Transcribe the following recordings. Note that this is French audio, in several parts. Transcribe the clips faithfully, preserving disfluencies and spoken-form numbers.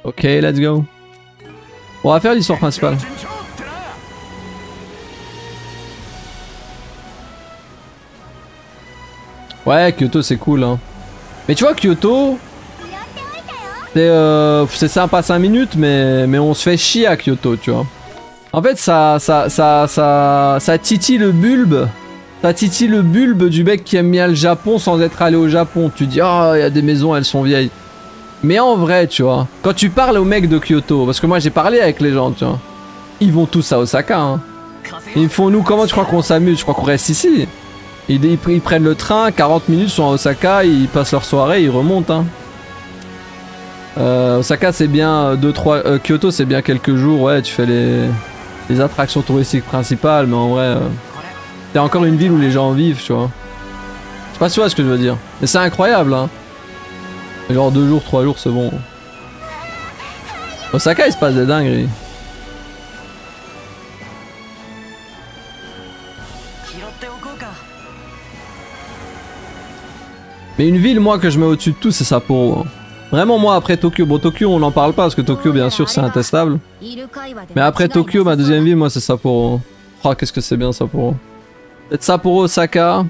Ok, let's go. On va faire l'histoire principale. Ouais, Kyoto c'est cool hein. Mais tu vois Kyoto, c'est euh, sympa cinq minutes mais, mais on se fait chier à Kyoto tu vois. En fait ça, ça, ça, ça, ça titille le bulbe. Ça titille le bulbe du mec qui aime bien le Japon sans être allé au Japon. Tu dis ah oh, il y a des maisons elles sont vieilles. Mais en vrai tu vois, quand tu parles aux mecs de Kyoto, parce que moi j'ai parlé avec les gens tu vois, ils vont tous à Osaka hein. Ils me font nous comment tu crois qu'on s'amuse, je crois qu'on reste ici. Ils, ils, ils prennent le train, quarante minutes sont à Osaka, ils passent leur soirée, ils remontent hein. Euh, Osaka c'est bien deux trois, euh, Kyoto c'est bien quelques jours, ouais tu fais les, les attractions touristiques principales, mais en vrai euh, c'est encore une ville où les gens vivent tu vois. Je sais pas si tu vois ce que je veux dire, mais c'est incroyable hein. Genre deux jours, trois jours c'est bon. Osaka il se passe des dingueries. Mais une ville moi que je mets au-dessus de tout c'est Sapporo hein. Vraiment moi après Tokyo, bon Tokyo on n'en parle pas parce que Tokyo bien sûr c'est intestable. Mais après Tokyo ma deuxième ville moi c'est Sapporo. Oh qu'est-ce que c'est bien Sapporo. Peut-être Sapporo, Osaka.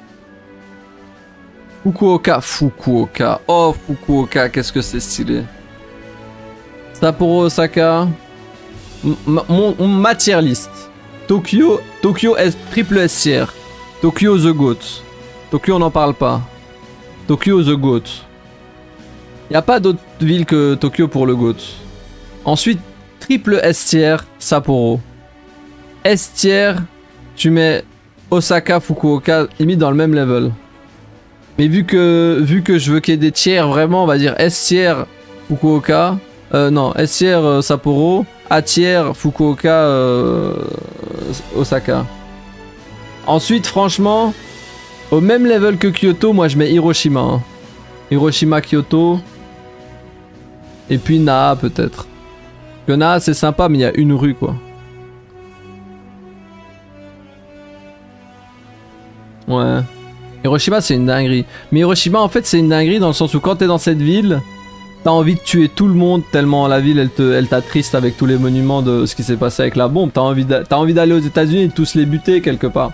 Fukuoka, Fukuoka, oh Fukuoka qu'est-ce que c'est stylé. Sapporo, Osaka. M mon, mon matière liste. Tokyo, Tokyo S, triple S tiers. Tokyo the GOAT. Tokyo on n'en parle pas. Tokyo the GOAT. Y a pas d'autre ville que Tokyo pour le GOAT. Ensuite, triple S tiers, Sapporo. S tiers, tu mets Osaka, Fukuoka, limite dans le même level. Mais vu que, vu que je veux qu'il y ait des tiers, vraiment, on va dire S tiers, Fukuoka. Euh, non, S tiers, euh, Sapporo. A tiers, Fukuoka, euh, Osaka. Ensuite, franchement, au même level que Kyoto, moi je mets Hiroshima. Hein. Hiroshima, Kyoto. Et puis Naha peut-être. Que Naha c'est sympa mais il y a une rue quoi. Ouais. Hiroshima c'est une dinguerie. Mais Hiroshima en fait c'est une dinguerie dans le sens où quand t'es dans cette ville, t'as envie de tuer tout le monde tellement la ville elle te, elle t'attriste avec tous les monuments de ce qui s'est passé avec la bombe. T'as envie d'aller aux États-Unis et de tous les buter quelque part.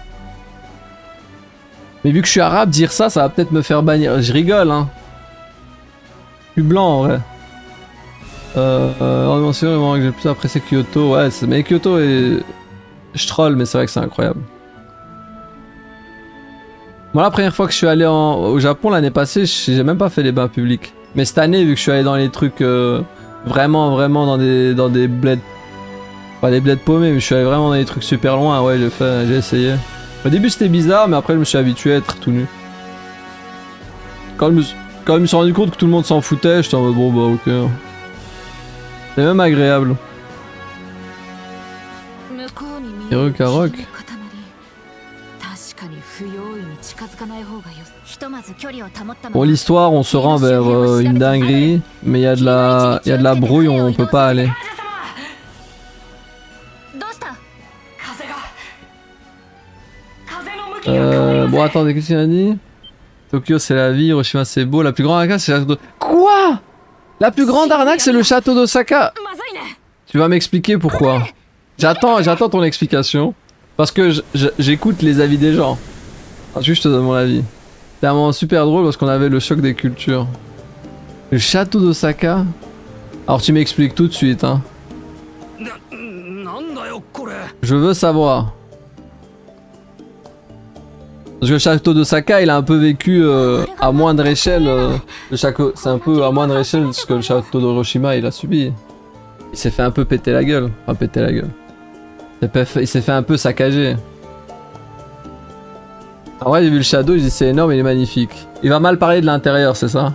Mais vu que je suis arabe, dire ça, ça va peut-être me faire bannir. Je rigole hein. Je suis blanc en vrai. Euh, euh, c'est vraiment que j'ai plus apprécié Kyoto, ouais, mais Kyoto est... Je troll, mais c'est vrai que c'est incroyable. Moi la première fois que je suis allé en... au Japon l'année passée, j'ai même pas fait les bains publics. Mais cette année, vu que je suis allé dans les trucs euh, vraiment, vraiment dans des, dans des bleds... Pas des bleds paumés, mais je suis allé vraiment dans des trucs super loin, ouais, j'ai fait, j'ai essayé. Au début c'était bizarre, mais après je me suis habitué à être tout nu. Quand je me suis, quand je me suis rendu compte que tout le monde s'en foutait, j'étais en mode bon bah ok. C'est même agréable. Hiroka Rock. Pour l'histoire, on se rend vers euh, une dinguerie, mais il y a de la, il y a de la brouille, on peut pas aller. Euh, bon attendez, qu'est-ce qu'il a dit? Tokyo c'est la vie, Hiroshima c'est beau, la plus grande arnaque c'est le château de... Quoi? La plus grande arnaque c'est le château d'Osaka. Tu vas m'expliquer pourquoi. J'attends, j'attends ton explication. Parce que j'écoute les avis des gens. Ensuite je te donne mon avis. C'est un moment super drôle parce qu'on avait le choc des cultures. Le château d'Osaka. Alors tu m'expliques tout de suite hein. Je veux savoir. Parce que le château d'Osaka il a un peu vécu euh, à moindre échelle. Euh, c'est un peu à moindre échelle ce que le château d'Hiroshima il a subi. Il s'est fait un peu péter la gueule. Enfin péter la gueule. Il s'est fait un peu saccager. En vrai j'ai vu le château, je dis c'est énorme, il est magnifique. Il va mal parler de l'intérieur, c'est ça?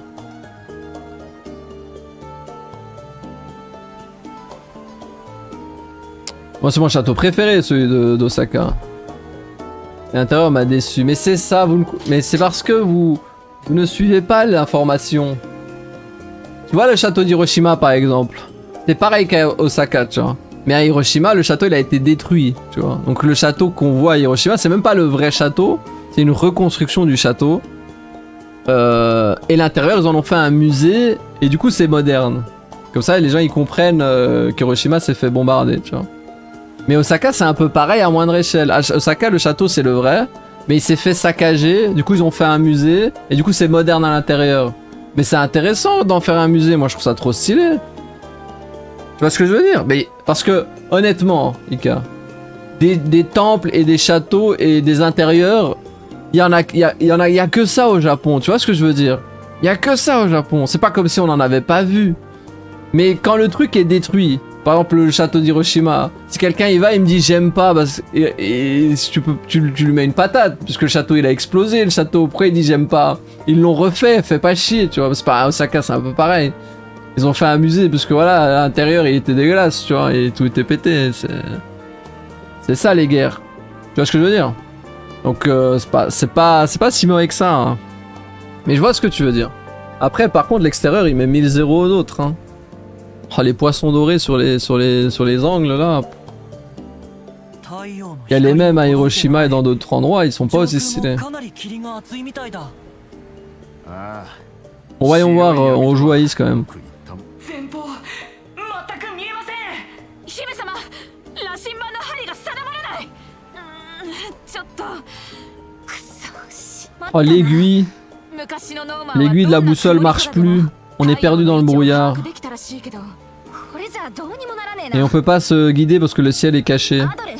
Moi c'est mon château préféré celui d'Osaka. L'intérieur m'a déçu. Mais c'est ça, vous ne... mais c'est parce que vous... vous ne suivez pas l'information. Tu vois le château d'Hiroshima par exemple. C'est pareil qu'à Osaka, tu vois. Mais à Hiroshima, le château il a été détruit, tu vois. Donc le château qu'on voit à Hiroshima, c'est même pas le vrai château. C'est une reconstruction du château. Euh... Et l'intérieur, ils en ont fait un musée. Et du coup, c'est moderne. Comme ça, les gens ils comprennent euh, qu'Hiroshima s'est fait bombarder, tu vois. Mais Osaka, c'est un peu pareil à moindre échelle. À Osaka, le château, c'est le vrai, mais il s'est fait saccager. Du coup, ils ont fait un musée, et du coup, c'est moderne à l'intérieur. Mais c'est intéressant d'en faire un musée. Moi, je trouve ça trop stylé. Tu vois ce que je veux dire? Mais parce que, honnêtement, Ika, des, des temples et des châteaux et des intérieurs, il y en a, il y a, il y en a, il y a que ça au Japon. Tu vois ce que je veux dire? Il y a que ça au Japon. C'est pas comme si on n'en avait pas vu. Mais quand le truc est détruit, par exemple le château d'Hiroshima, si quelqu'un y va, il me dit j'aime pas, parce, et, et si tu peux, tu, tu lui mets une patate, puisque le château il a explosé, le château après il dit j'aime pas. Ils l'ont refait, fais pas chier, tu vois. C'est pas à Osaka, c'est un peu pareil. Ils ont fait un musée parce que voilà, à l'intérieur il était dégueulasse, tu vois, et tout était pété. C'est ça les guerres. Tu vois ce que je veux dire? Donc euh, c'est pas, c'est pas, c'est pas si mauvais que ça. Hein. Mais je vois ce que tu veux dire. Après, par contre, l'extérieur il met mille zéro aux autres. Hein. Oh, les poissons dorés sur les, sur les, sur les angles là. Il y a les mêmes à Hiroshima et dans d'autres endroits, ils sont pas aussi stylés. Bon, voyons voir, euh, on joue à Is quand même. Oh, l'aiguille. L'aiguille de la boussole marche plus. On est perdu dans le brouillard. Et on peut pas se guider parce que le ciel est caché.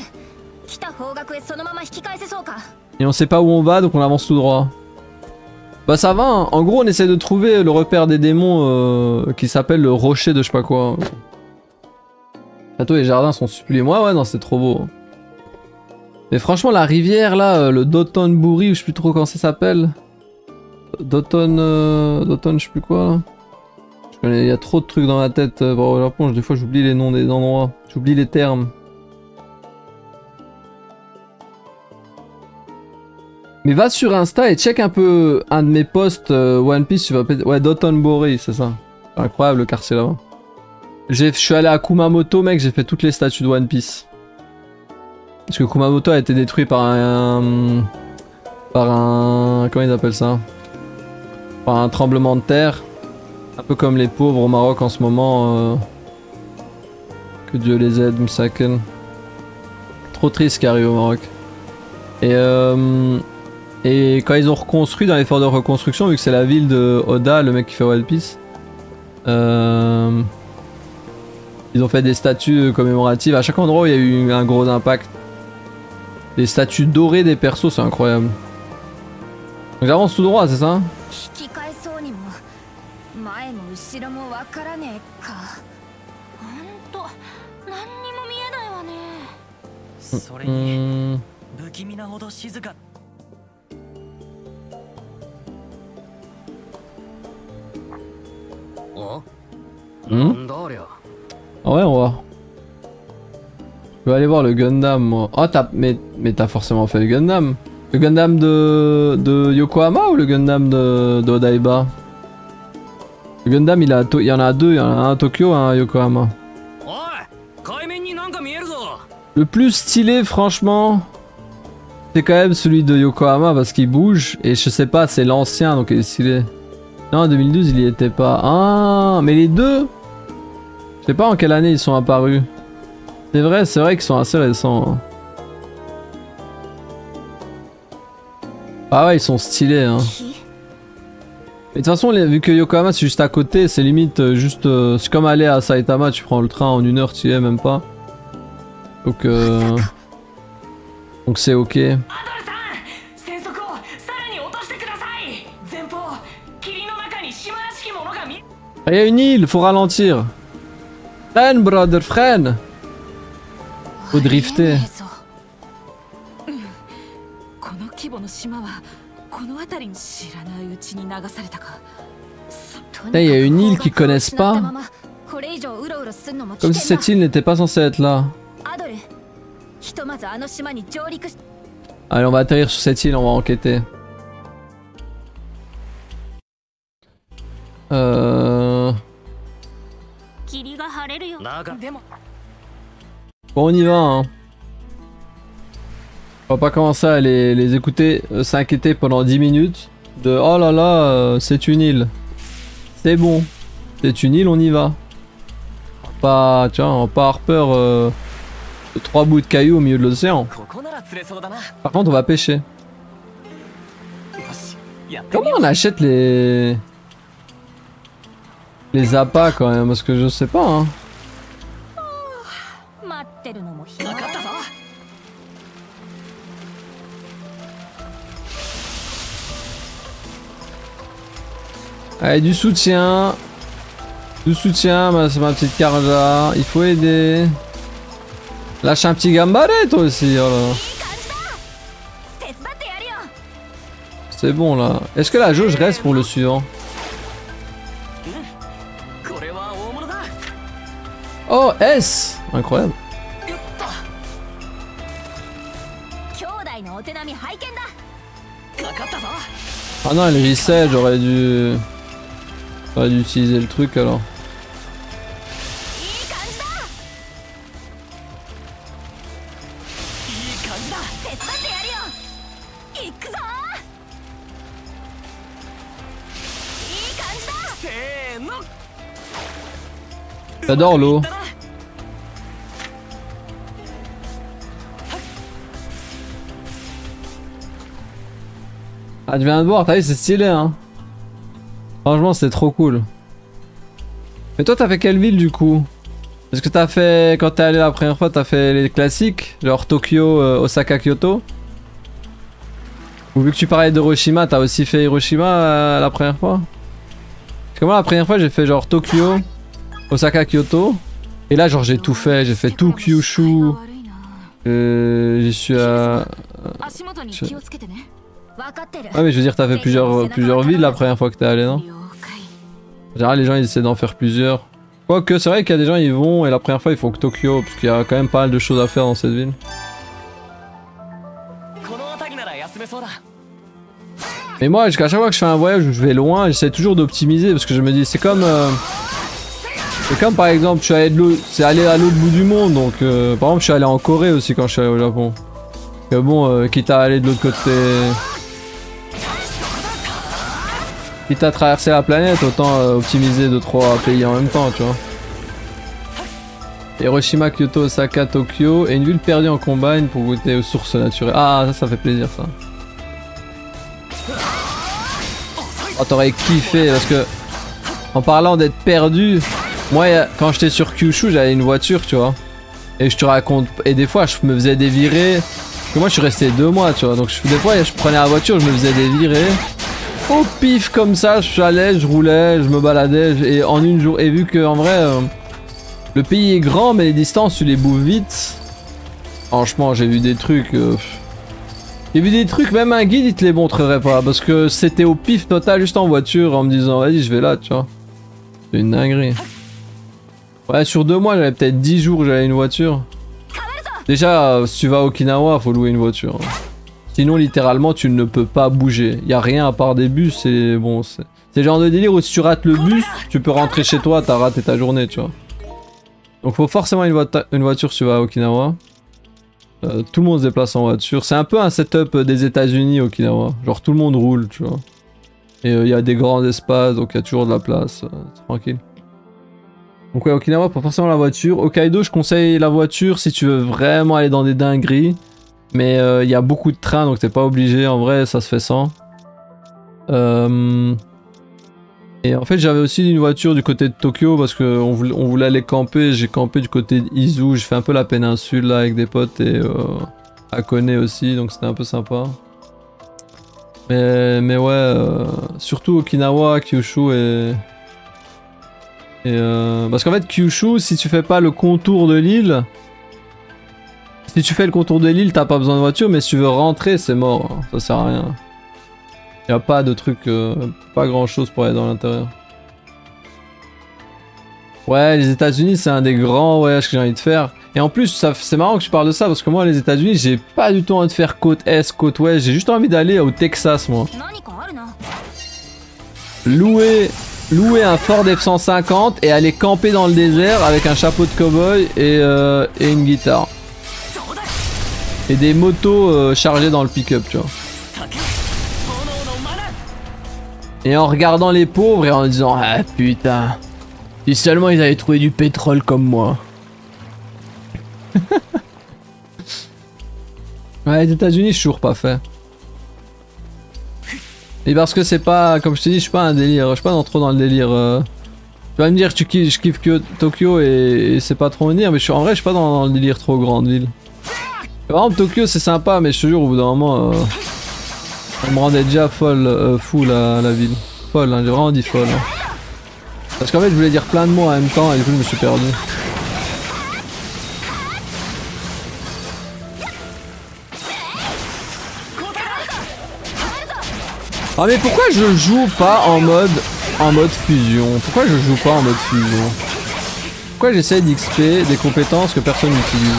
Et on sait pas où on va, donc on avance tout droit. Bah ça va, hein. En gros on essaie de trouver le repère des démons euh, qui s'appelle le rocher de je sais pas quoi. Château et jardins sont sublimes. Ouais ouais non c'est trop beau. Mais franchement la rivière là, le Dotonbori, ou je sais plus trop comment ça s'appelle. Doton... Euh, Doton je sais plus quoi là. Il y a trop de trucs dans ma tête euh, au Japon, des fois j'oublie les noms des endroits, j'oublie les termes. Mais va sur Insta et check un peu un de mes posts euh, One Piece, tu vas peut-être... Ouais, Dotonbori, c'est ça. Incroyable le quartier là-bas. Je suis allé à Kumamoto, mec, j'ai fait toutes les statues de One Piece. Parce que Kumamoto a été détruit par un... Par un... Comment ils appellent ça? Par un tremblement de terre. Un peu comme les pauvres au Maroc en ce moment. Euh... Que Dieu les aide, Msaken. Trop triste ce qui arrive au Maroc. Et, euh... Et quand ils ont reconstruit dans l'effort de reconstruction, vu que c'est la ville de Oda, le mec qui fait One Piece, euh... ils ont fait des statues commémoratives. À chaque endroit où il y a eu un gros impact. Les statues dorées des persos, c'est incroyable. Donc j'avance tout droit, c'est ça? Mmh. Mmh. Ah ouais, on va. Je vais aller voir le Gundam, moi. Oh, t'as... Mais, mais t'as forcément fait le Gundam. Le Gundam de, de Yokohama ou le Gundam de, de Odaiba? Le Gundam, il, a to... il y en a deux, il y en a un à Tokyo et un à Yokohama. Le plus stylé, franchement, c'est quand même celui de Yokohama parce qu'il bouge. Et je sais pas, c'est l'ancien donc il est stylé. Non, en deux mille douze, il y était pas. Ah, mais les deux, je sais pas en quelle année ils sont apparus. C'est vrai, c'est vrai qu'ils sont assez récents. Hein. Ah ouais, ils sont stylés. Hein. Mais de toute façon, vu que Yokohama c'est juste à côté, c'est limite juste... Euh, c'est comme aller à Saitama, tu prends le train en une heure, tu y es même pas. Donc euh... Donc c'est ok. Il y a une île, faut ralentir. Freine, brother, freine. Faut drifter. Il y a une île qu'ils connaissent pas. Comme si cette île n'était pas censée être là. Allez, on va atterrir sur cette île, on va enquêter. Euh... Bon, on y va, hein. On va pas commencer à les, les écouter euh, s'inquiéter pendant dix minutes de oh là là, euh, c'est une île. C'est bon, c'est une île, on y va. Pas, tu vois, on va pas avoir peur euh, de trois bouts de cailloux au milieu de l'océan. Par contre, on va pêcher. Comment on achète les... les appâts quand même? Parce que je sais pas, hein. Allez, du soutien. Du soutien, bah, c'est ma petite Karja. Il faut aider. Lâche un petit gambare toi aussi. Oh là. C'est bon là. Est-ce que la jauge reste pour le suivant? Oh, S! Incroyable. Ah non, il reset, j'aurais dû... J'aurais dû utiliser le truc alors. J'adore l'eau. Ah, tu viens de voir, t'as vu, c'est stylé, hein. Franchement, c'est trop cool. Mais toi, t'as fait quelle ville du coup? Est-ce que t'as fait, quand t'es allé la première fois, t'as fait les classiques, genre Tokyo, euh, Osaka, Kyoto? Ou vu que tu parlais d'Hiroshima, t'as aussi fait Hiroshima euh, la première fois? Parce que moi, la première fois, j'ai fait genre Tokyo, Osaka, Kyoto. Et là, genre, j'ai tout fait. J'ai fait tout Kyushu. Euh, J'y suis à... Je... Ouais, mais je veux dire, t'as fait plusieurs, plusieurs villes la première fois que t'es allé, non? En général, les gens, ils essaient d'en faire plusieurs. Quoique, c'est vrai qu'il y a des gens, ils vont, et la première fois, ils font que Tokyo, parce qu'il y a quand même pas mal de choses à faire dans cette ville. Mais moi, à chaque fois que je fais un voyage où je vais loin, j'essaie toujours d'optimiser, parce que je me dis, c'est comme... Euh... C'est comme par exemple, je suis allé de l'autre, c'est aller à l'autre bout du monde, donc euh, par exemple, je suis allé en Corée aussi quand je suis allé au Japon. Mais bon, euh, quitte à aller de l'autre côté, quitte à traverser la planète, autant euh, optimiser deux trois pays en même temps, tu vois. Hiroshima, Kyoto, Osaka, Tokyo et une ville perdue en combine pour goûter aux sources naturelles. Ah, ça, ça fait plaisir ça. Oh, t'aurais kiffé parce que en parlant d'être perdu. Moi, quand j'étais sur Kyushu, j'avais une voiture, tu vois. Et je te raconte. Et des fois, je me faisais des virées. Parce que moi, je suis resté deux mois, tu vois. Donc, je, des fois, je prenais la voiture, je me faisais des virées. Au pif, comme ça, j'allais, je roulais, je me baladais. Et en une jour. Et vu que, en vrai, euh, le pays est grand, mais les distances, tu les bouffes vite. Franchement, j'ai vu des trucs. Euh, j'ai vu des trucs, même un guide, il te les montrerait pas. Parce que c'était au pif total, juste en voiture, en me disant, vas-y, je vais là, tu vois. C'est une dinguerie. Ouais, sur deux mois, j'avais peut-être dix jours que j'avais une voiture. Déjà, si tu vas à Okinawa, faut louer une voiture. Sinon, littéralement, tu ne peux pas bouger. Il y a rien à part des bus et bon, c'est le genre de délire où si tu rates le bus, tu peux rentrer chez toi, t'as raté ta journée, tu vois. Donc, faut forcément une, vo une voiture si tu vas à Okinawa. Euh, tout le monde se déplace en voiture. C'est un peu un setup des États-Unis, Okinawa. Genre, tout le monde roule, tu vois. Et il euh, y a des grands espaces, donc il y a toujours de la place. Euh, tranquille. Donc ouais, Okinawa, pas forcément la voiture. Hokkaido, je conseille la voiture si tu veux vraiment aller dans des dingueries. Mais il euh, y a beaucoup de trains, donc t'es pas obligé. En vrai, ça se fait sans. Euh... Et en fait, j'avais aussi une voiture du côté de Tokyo parce qu'on voulait, on voulait aller camper. J'ai campé du côté d'Izu. J'ai fait un peu la péninsule là avec des potes et euh, Hakone aussi, donc c'était un peu sympa. Mais, mais ouais, euh, surtout Okinawa, Kyushu et... et euh, parce qu'en fait, Kyushu, si tu fais pas le contour de l'île... Si tu fais le contour de l'île, t'as pas besoin de voiture, mais si tu veux rentrer, c'est mort. Hein, ça sert à rien. Y a pas de truc... Euh, pas grand chose pour aller dans l'intérieur. Ouais, les États-Unis, c'est un des grands voyages que j'ai envie de faire. Et en plus, c'est marrant que tu parles de ça, parce que moi, les États-Unis, j'ai pas du tout envie de faire côte Est, côte Ouest. J'ai juste envie d'aller au Texas, moi. Louer, louer un Ford F cent cinquante et aller camper dans le désert avec un chapeau de cow-boy et, euh, et une guitare. Et des motos euh, chargées dans le pick-up, tu vois. Et en regardant les pauvres et en disant, ah putain, Si seulement ils avaient trouvé du pétrole comme moi. Ouais, les États-Unis, je suis toujours pas fait. Et parce que c'est pas, comme je te dis, je suis pas un délire, je suis pas dans, trop dans le délire. Euh... Tu vas me dire que tu kiffes, je kiffe que Tokyo et, et c'est pas trop mon délire, mais je suis, en vrai, je suis pas dans, dans le délire trop grande ville. Par exemple, Tokyo, c'est sympa, mais je te jure, au bout d'un moment, euh, ça me rendait déjà folle, euh, fou la, la ville. Folle, hein, j'ai vraiment dit folle. Hein. Parce qu'en fait, je voulais dire plein de mots en même temps et du coup, je me suis perdu. Ah mais pourquoi je joue pas en mode en mode fusion? Pourquoi je joue pas en mode fusion? Pourquoi j'essaie d'X P des compétences que personne n'utilise?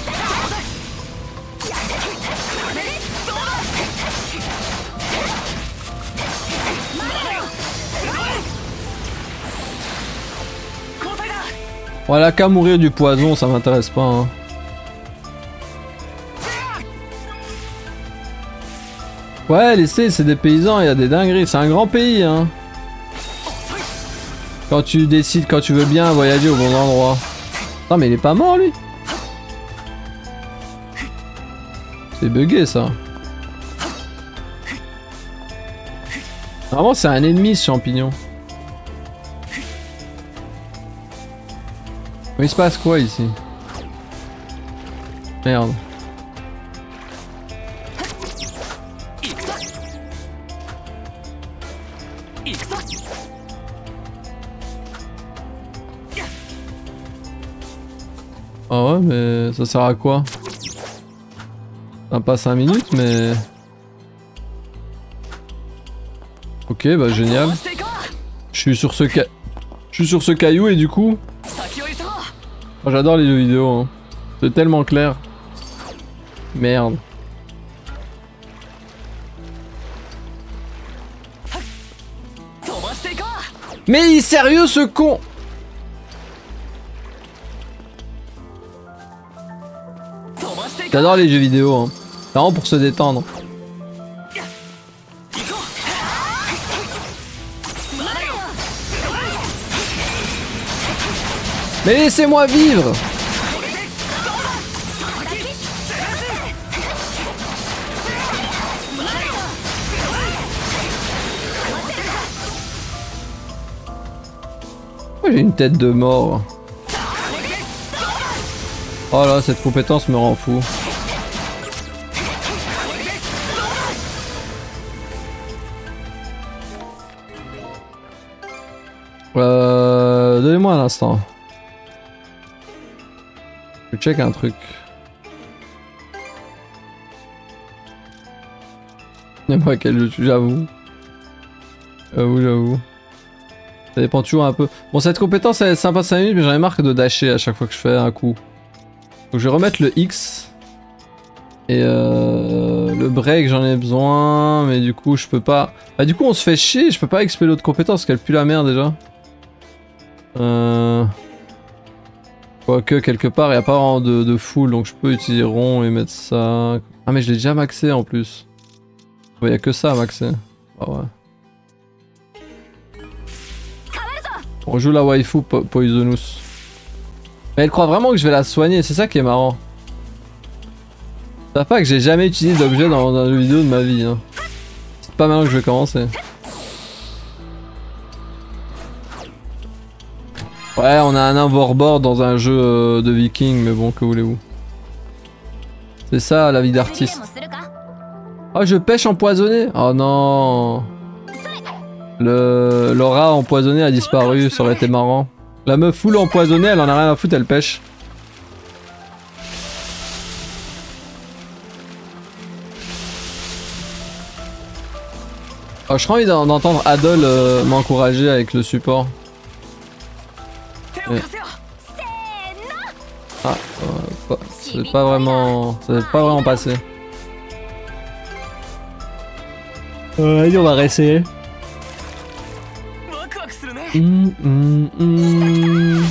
Voilà, qu'à mourir du poison, ça m'intéresse pas. Hein. Ouais, laissez, c'est des paysans, il y a des dingueries, c'est un grand pays, hein. Quand tu décides, quand tu veux bien voyager au bon endroit. Non, mais il est pas mort, lui. C'est bugué, ça. Vraiment, c'est un ennemi, ce champignon. Mais il se passe quoi, ici? Merde. Ah ouais, mais ça sert à quoi? Ça passe cinq minutes, mais... Ok, bah génial. Je suis sur ce ca... Je suis sur ce caillou et du coup... Oh, j'adore les jeux vidéo, hein. C'est tellement clair. Merde. Mais il est sérieux ce con? J'adore les jeux vidéo, hein. C'est vraiment pour se détendre. Mais laissez-moi vivre! Oh, j'ai une tête de mort. Oh là, cette compétence me rend fou. Euh... Donnez-moi un instant. Je check un truc. N'importe quel jeu, j'avoue. J'avoue, j'avoue. Ça dépend toujours un peu. Bon, cette compétence elle est sympa cinq minutes, mais j'en ai marre de dasher à chaque fois que je fais un coup. Donc je vais remettre le X. Et euh, le break, j'en ai besoin, mais du coup, je peux pas. Bah, du coup, on se fait chier, je peux pas expeler l'autre compétence parce qu'elle pue la merde déjà. Euh. Quoique, quelque part, il n'y a pas vraiment de, de full, donc je peux utiliser rond et mettre ça. Ah, mais je l'ai déjà maxé en plus. Il n'y a que ça à maxer. Ah ouais. On joue la waifu po Poisonous. Mais elle croit vraiment que je vais la soigner, c'est ça qui est marrant. Ça fait pas que j'ai jamais utilisé d'objet dans un jeu vidéo de ma vie. Hein. C'est pas maintenant que je vais commencer. Ouais, on a un overboard dans un jeu euh, de viking, mais bon, que voulez-vous. C'est ça la vie d'artiste. Oh, je pêche empoisonné. Oh non. Le, le rat empoisonné a disparu, ça aurait été marrant. La meuf full empoisonnée, elle en a rien à foutre, elle pêche. Oh, je crois envie d'entendre Adol euh, m'encourager avec le support. Et... Ah, euh, c'est pas vraiment... C'est pas vraiment passé. Euh, allez, on va réessayer. Mmh, mmh, mmh.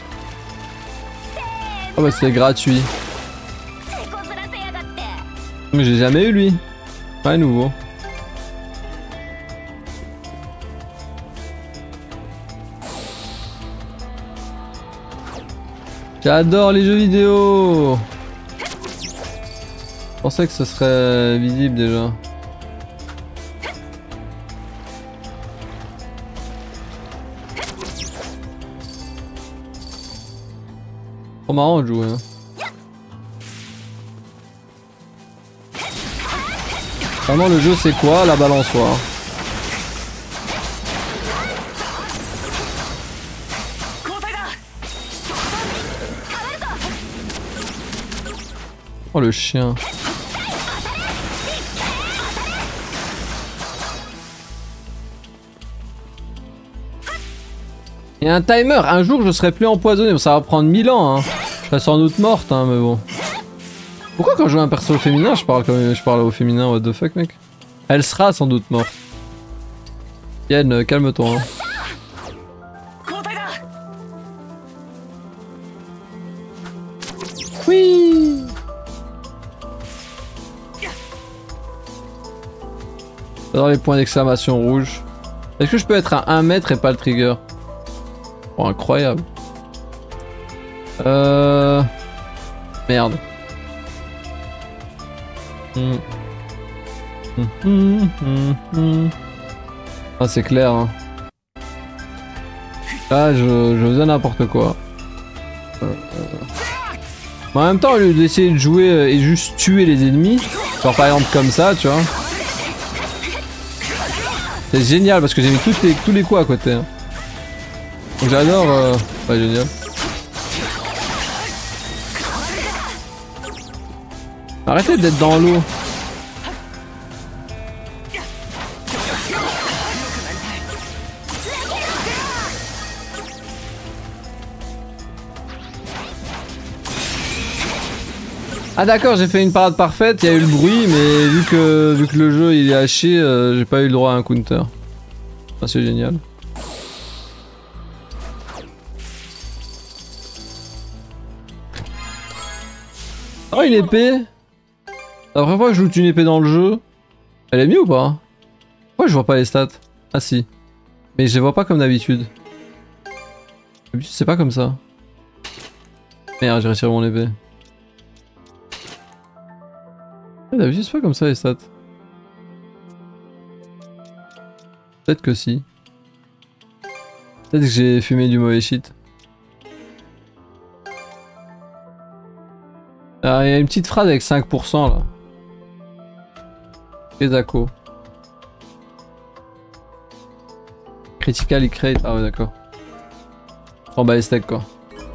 Oh bah c'est gratuit. J'ai jamais eu lui. Pas nouveau. J'adore les jeux vidéo. Je pensais que ce serait visible déjà. Trop marrant de jouer. Hein. Vraiment le jeu c'est quoi? La balançoire. Oh le chien. Il y a un timer, un jour je serai plus empoisonné, bon, ça va prendre mille ans hein. Je serai sans doute morte hein mais bon. Pourquoi quand je joue un perso féminin je parle comme je parle au féminin, what the fuck mec? Elle sera sans doute morte. Yann, calme-toi hein. Oui. J'adore les points d'exclamation rouges. Est-ce que je peux être à un mètre et pas le trigger? Oh, incroyable. Euh... Merde. Mmh. Mmh, mmh, mmh, mmh. Ah c'est clair hein. Là je, je faisais n'importe quoi. Euh, euh... Mais en même temps au lieu d'essayer de jouer et juste tuer les ennemis, genre par exemple comme ça tu vois. C'est génial parce que j'ai mis tous les, tous les coups à côté. Hein. Donc j'adore... Euh... Ouais génial. Arrêtez d'être dans l'eau. Ah d'accord, j'ai fait une parade parfaite, il y a eu le bruit, mais vu que, vu que le jeu il est haché, euh, j'ai pas eu le droit à un counter. Ah, c'est génial. Oh une épée. La première fois que je joue une épée dans le jeu. Elle est mieux ou pas? Pourquoi je vois pas les stats? Ah si. Mais je les vois pas comme d'habitude. D'habitude c'est pas comme ça. Merde, j'ai retiré mon épée. D'habitude c'est pas comme ça les stats. Peut-être que si. Peut-être que j'ai fumé du mauvais shit. Alors il y a une petite phrase avec cinq pour cent là. Kedako. Critical et crate. Ah ouais d'accord. Oh bah les steaks quoi.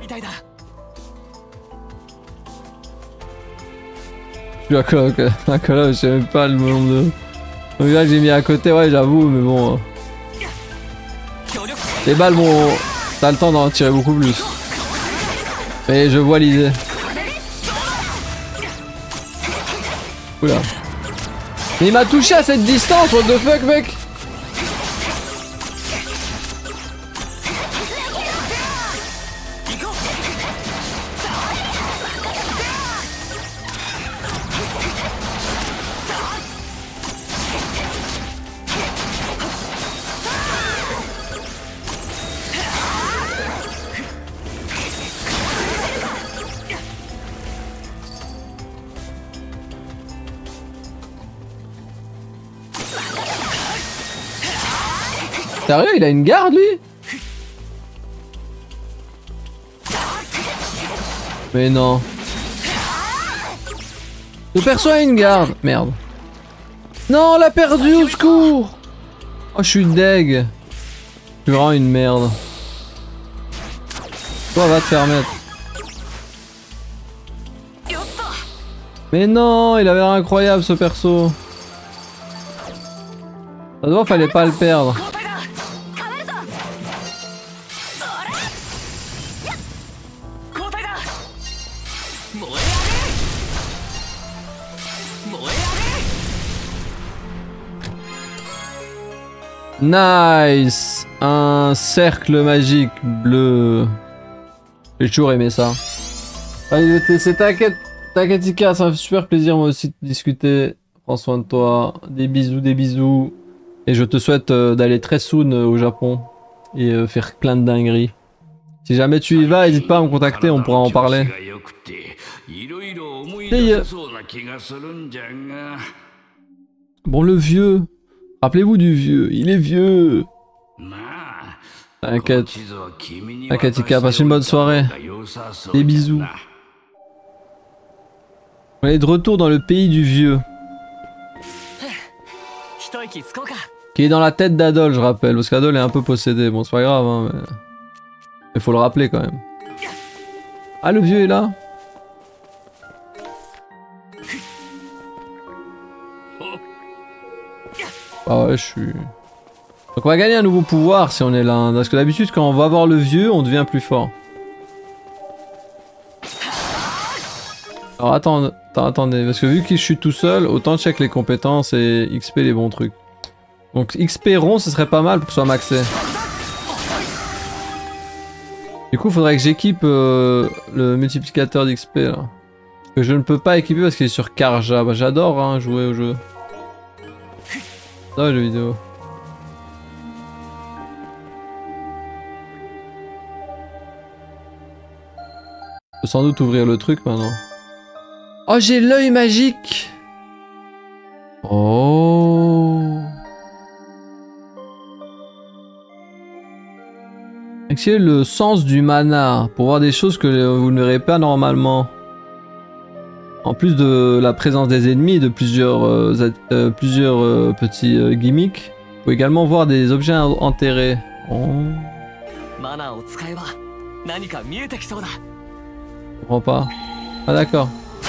Je suis à coloc, à coloc, je sais même pas le nombre de... Donc là que j'ai mis à côté, ouais j'avoue mais bon... Les balles bon... T'as le temps d'en tirer beaucoup plus. Mais je vois l'idée. Oula. Mais il m'a touché à cette distance, what the fuck mec. Sérieux, il a une garde lui? Mais non. Le perso a une garde. Merde. Non, on l'a perdu, au secours. Oh, je suis deg. Je suis vraiment une merde. Toi, va te faire mettre. Mais non, il avait l'air incroyable ce perso. Ça doit, fallait pas le perdre. Nice. Un cercle magique bleu. J'ai toujours aimé ça. Allez, c'est t'inquiète. Takatika, ça m'a fait super plaisir moi aussi de discuter. Prends soin de toi. Des bisous, des bisous. Et je te souhaite euh, d'aller très soon euh, au Japon et euh, faire plein de dingueries. Si jamais tu y vas, n'hésite pas à me contacter, on pourra en parler. Hey. Bon, le vieux. Rappelez-vous du vieux, il est vieux. T'inquiète. T'inquiète, Ika, passe une bonne soirée. Des bisous. On est de retour dans le pays du vieux. Qui est dans la tête d'Adol, je rappelle, parce qu'Adol est un peu possédé. Bon, c'est pas grave, hein, mais... Il faut le rappeler quand même. Ah, le vieux est là? Ah ouais, je suis... Donc on va gagner un nouveau pouvoir si on est là. Hein, parce que d'habitude, quand on va voir le vieux, on devient plus fort. Alors attends, attends, attendez, parce que vu que je suis tout seul, autant check les compétences et X P les bons trucs. Donc X P rond, ce serait pas mal pour que ce soit maxé. Du coup, il faudrait que j'équipe euh, le multiplicateur d'X P là. Que je ne peux pas équiper parce qu'il est sur Karja. Bah, j'adore hein, jouer au jeu. J'adore les jeux vidéo. Je peux sans doute ouvrir le truc maintenant. Oh, j'ai l'œil magique! Oh! Activez le sens du mana pour voir des choses que vous ne verrez pas normalement. En plus de la présence des ennemis et de plusieurs, euh, euh, plusieurs euh, petits euh, gimmicks, vous pouvez également voir des objets enterrés. Oh. Je comprends pas. Ah d'accord.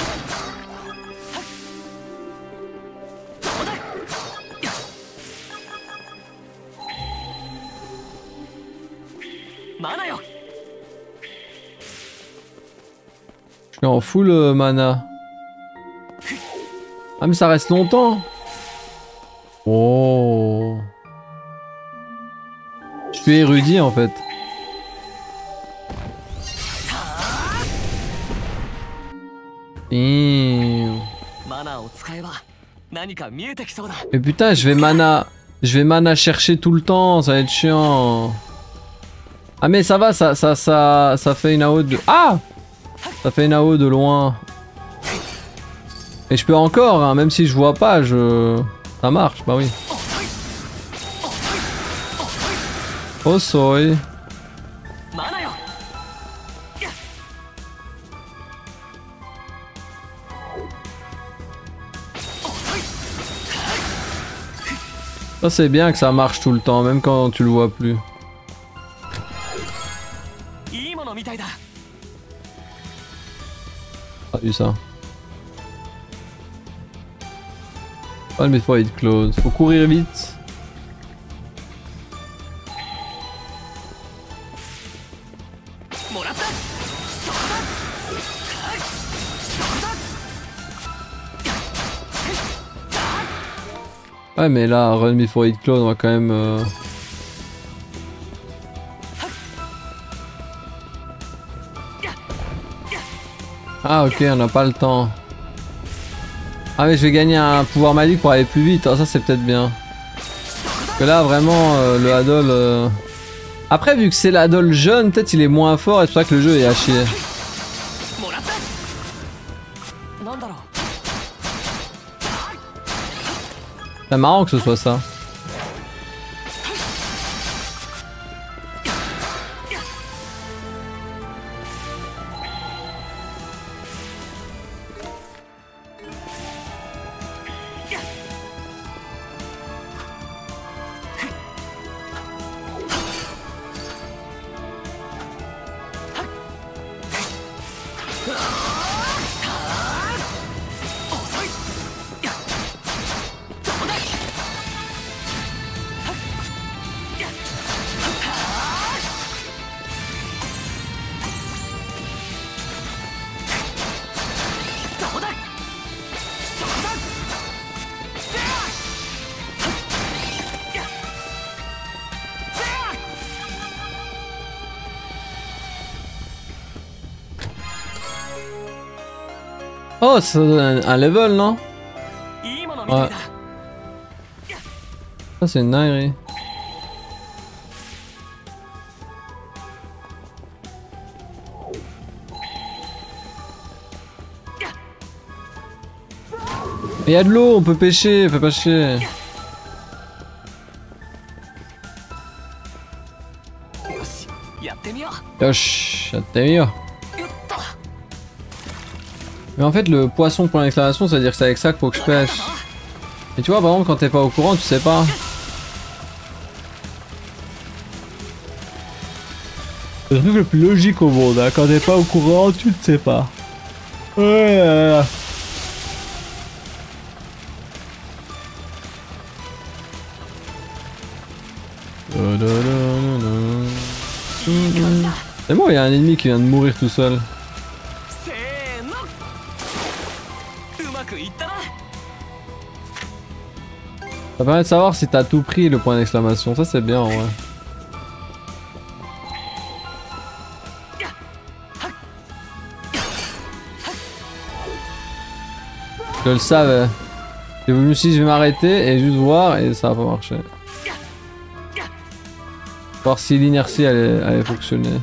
Je suis en full euh, mana. Ah mais ça reste longtemps. Oh. Je suis érudit en fait. Mmh. Mais putain, je vais mana... Je vais mana chercher tout le temps, ça va être chiant. Ah mais ça va, ça, ça, ça, ça fait une A O de... Ah! Ça fait une A O de loin. Et je peux encore, hein, même si je vois pas, je... Ça marche, bah oui. Oh soy. Ça c'est bien que ça marche tout le temps, même quand tu le vois plus. Ah, vu ça. Oh, mais faut être close. Faut courir vite. Ouais, mais là, Run Before It Close, on va quand même. Euh... Ah, ok, on n'a pas le temps. Ah, mais je vais gagner un pouvoir magique pour aller plus vite. Ah, ça, c'est peut-être bien. Parce que là, vraiment, euh, le Adol. Euh... Après, vu que c'est l'Adol jeune, peut-être il est moins fort et c'est pour ça que le jeu est à chier. C'est marrant que ce soit ça. Oh, ça donne un, un level, non? Ouais. Ça, c'est une dinguerie. Il y a de l'eau, on peut pêcher, fais pas chier. Yosh, yattemio. Mais en fait, le poisson point d'exclamation, ça veut dire que c'est avec ça qu'il faut que je pêche. Et tu vois, par exemple, quand t'es pas au courant, tu sais pas. C'est le truc le plus logique au monde, hein. Quand t'es pas au courant, tu ne sais pas. Ouais. C'est bon, il y a un ennemi qui vient de mourir tout seul. Ça permet de savoir si t'as tout pris le point d'exclamation, ça c'est bien en vrai. Je le savais. J'ai voulu si je vais m'arrêter et juste voir et ça va pas marcher. Voir si l'inertie allait, allait fonctionner.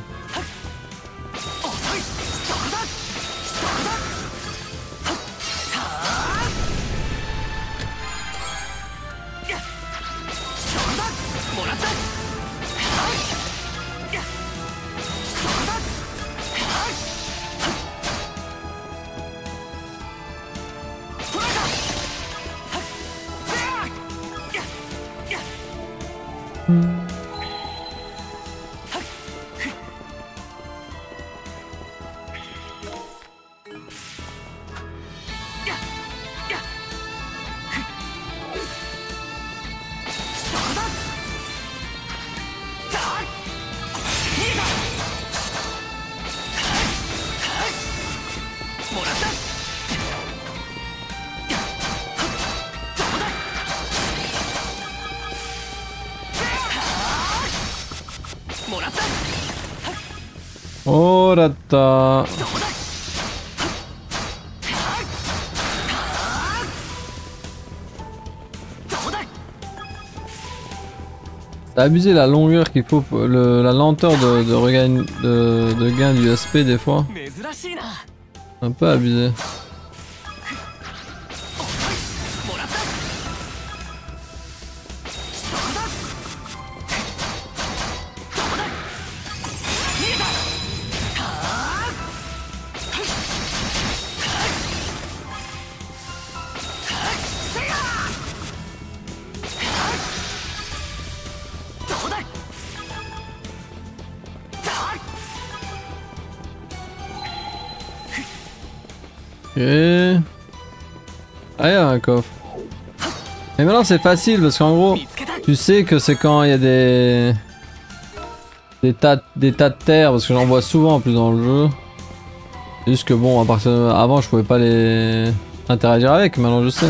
Oh là là. T'as abusé la longueur qu'il faut, le, la lenteur de, de, regain, de, de gain du S P des fois. Un peu abusé. Ok. Ah, il y a un coffre. Et maintenant c'est facile parce qu'en gros, tu sais que c'est quand il y a des... Des tas, des tas de terre, parce que j'en vois souvent en plus dans le jeu. C'est juste que bon, à partir de... avant je pouvais pas les interagir avec, maintenant je sais.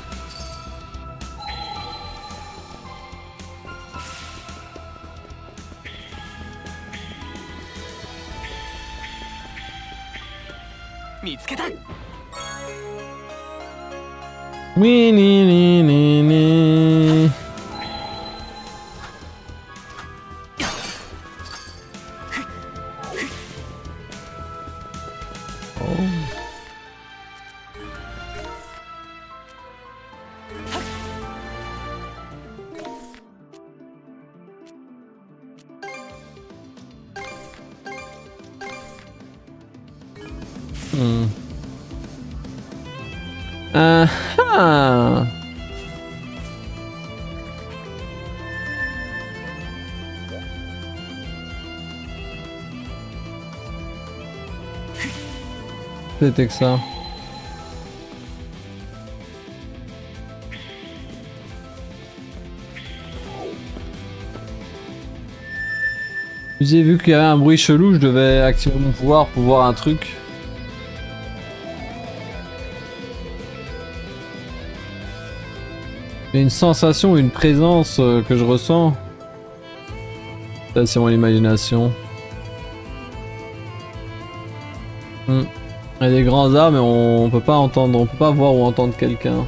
Oui, ni, ni, ni, ni. Oh. Hmm. Ah ah. C'était que ça. J'ai vu qu'il y avait un bruit chelou, je devais activer mon pouvoir pour voir un truc. Il y a une sensation, une présence euh, que je ressens. Ça c'est mon imagination. Hmm. Il y a des grands arbres mais on, on peut pas entendre, on peut pas voir ou entendre quelqu'un.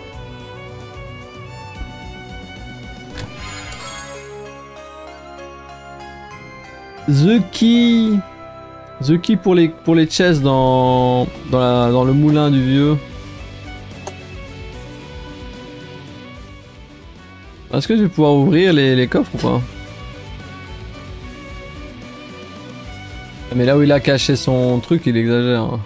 The Key. The Key pour les pour les chests dans dans, la, dans le moulin du vieux. Est-ce que je vais pouvoir ouvrir les, les coffres ou pas? Mais là où il a caché son truc, il exagère. Hein.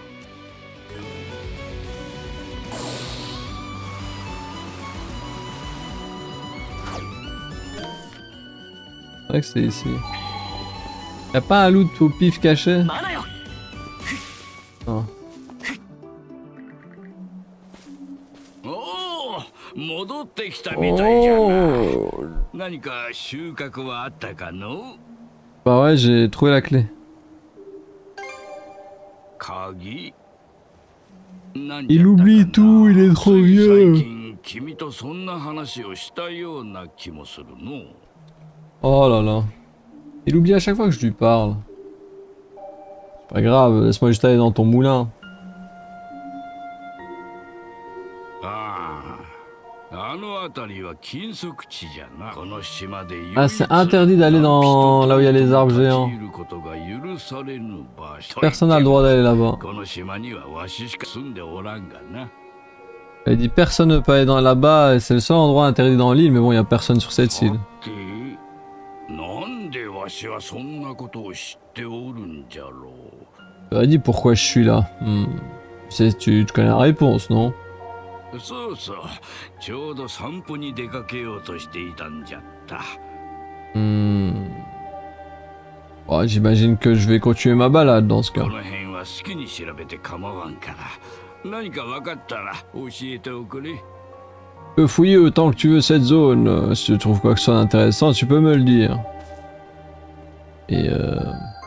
C'est vrai que c'est ici. Y'a pas un loot au pif caché? Non. Oh. Bah ouais, j'ai trouvé la clé. Il oublie tout, il est trop vieux. Oh là là. Il oublie à chaque fois que je lui parle. C'est pas grave, laisse-moi juste aller dans ton moulin. Ah, c'est interdit d'aller dans là où il y a les arbres géants. Personne n'a le droit d'aller là-bas. Elle dit personne ne peut aller dans là-bas, c'est le seul endroit interdit dans l'île, mais bon, il n'y a personne sur cette île. Elle a dit pourquoi je suis là. Hmm. Tu sais, tu, tu connais la réponse, non? Hmm. Oh, j'imagine que je vais continuer ma balade dans ce cas. Tu peux fouiller autant que tu veux cette zone. Si tu trouves quoi que ce soit d'intéressant, tu peux me le dire. Et euh...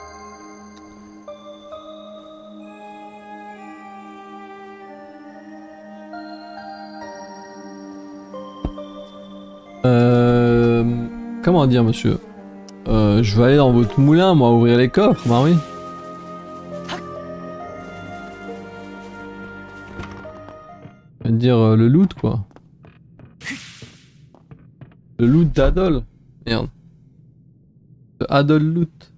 Euh... Comment dire, monsieur? Euh, je vais aller dans votre moulin, moi, ouvrir les coffres, bah oui. Je vais dire euh, le loot, quoi. Le loot d'Adol. Merde. Le Adol loot.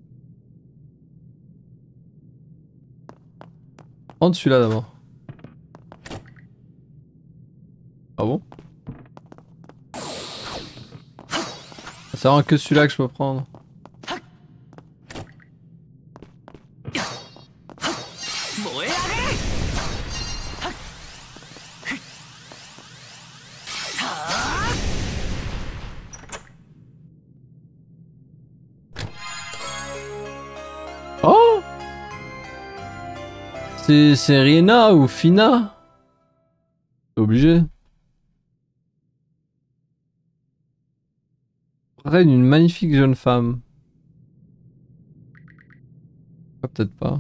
Prends celui-là d'abord. Ah bon? C'est vraiment que celui-là que je peux prendre. Oh! C'est Riena ou Fina? C'est obligé. Reine, une magnifique jeune femme. Ah, peut-être pas.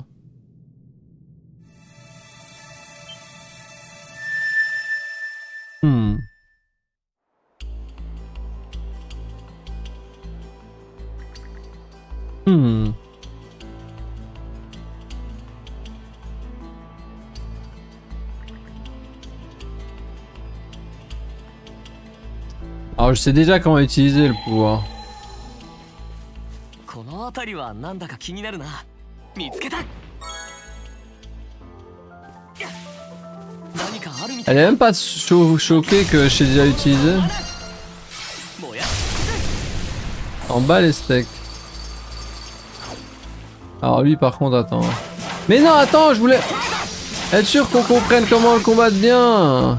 Hmm. Hmm. Alors je sais déjà comment utiliser le pouvoir. Elle est même pas cho choquée que je sais déjà utiliser. En bas les steaks. Alors lui par contre attends. Mais non attends, je voulais être sûr qu'on comprenne comment le combattre bien.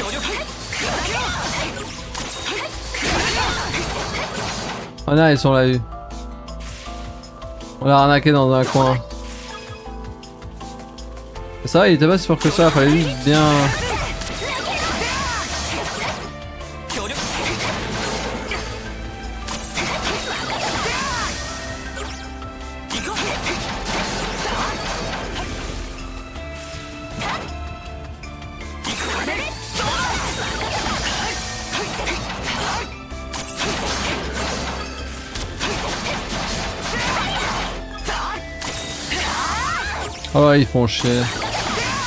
Oh non, ils sont là. On l'a arnaqué dans un coin. Ça va, il était pas si fort que ça, fallait juste bien... Oh ouais, ils font chier.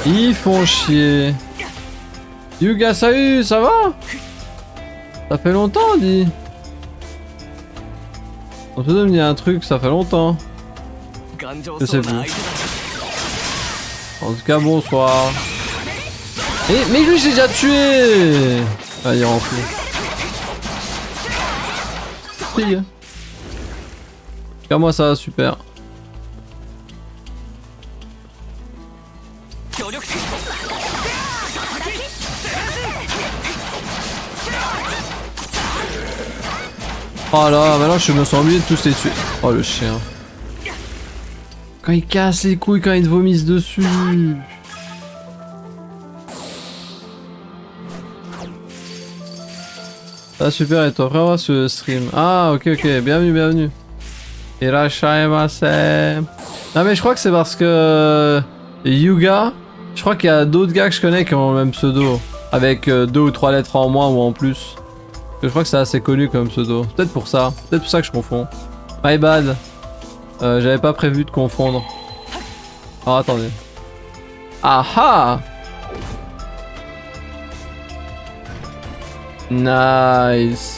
Ils font chier. Yuga, salut, ça va? Ça fait longtemps, dit. On peut me dire un truc, ça fait longtemps. Je sais plus. En tout cas, bonsoir. Et, mais lui, j'ai déjà tué. Ah, il rend fou. Oui. En tout cas, moi, ça va super. Oh là, maintenant je me sens obligé de tous les tuer. Oh le chien. Quand il casse les couilles, quand il te vomisse dessus. Ah super, et toi frère, ce stream. Ah ok ok, bienvenue, bienvenue. Irashaimase. Non mais je crois que c'est parce que Yuga, je crois qu'il y a d'autres gars que je connais qui ont le même pseudo. Avec deux ou trois lettres en moins ou en plus. Je crois que c'est assez connu comme pseudo. Peut-être pour ça. Peut-être pour ça que je confonds. My bad. Euh, J'avais pas prévu de confondre. Alors attendez. Ah ah! Nice.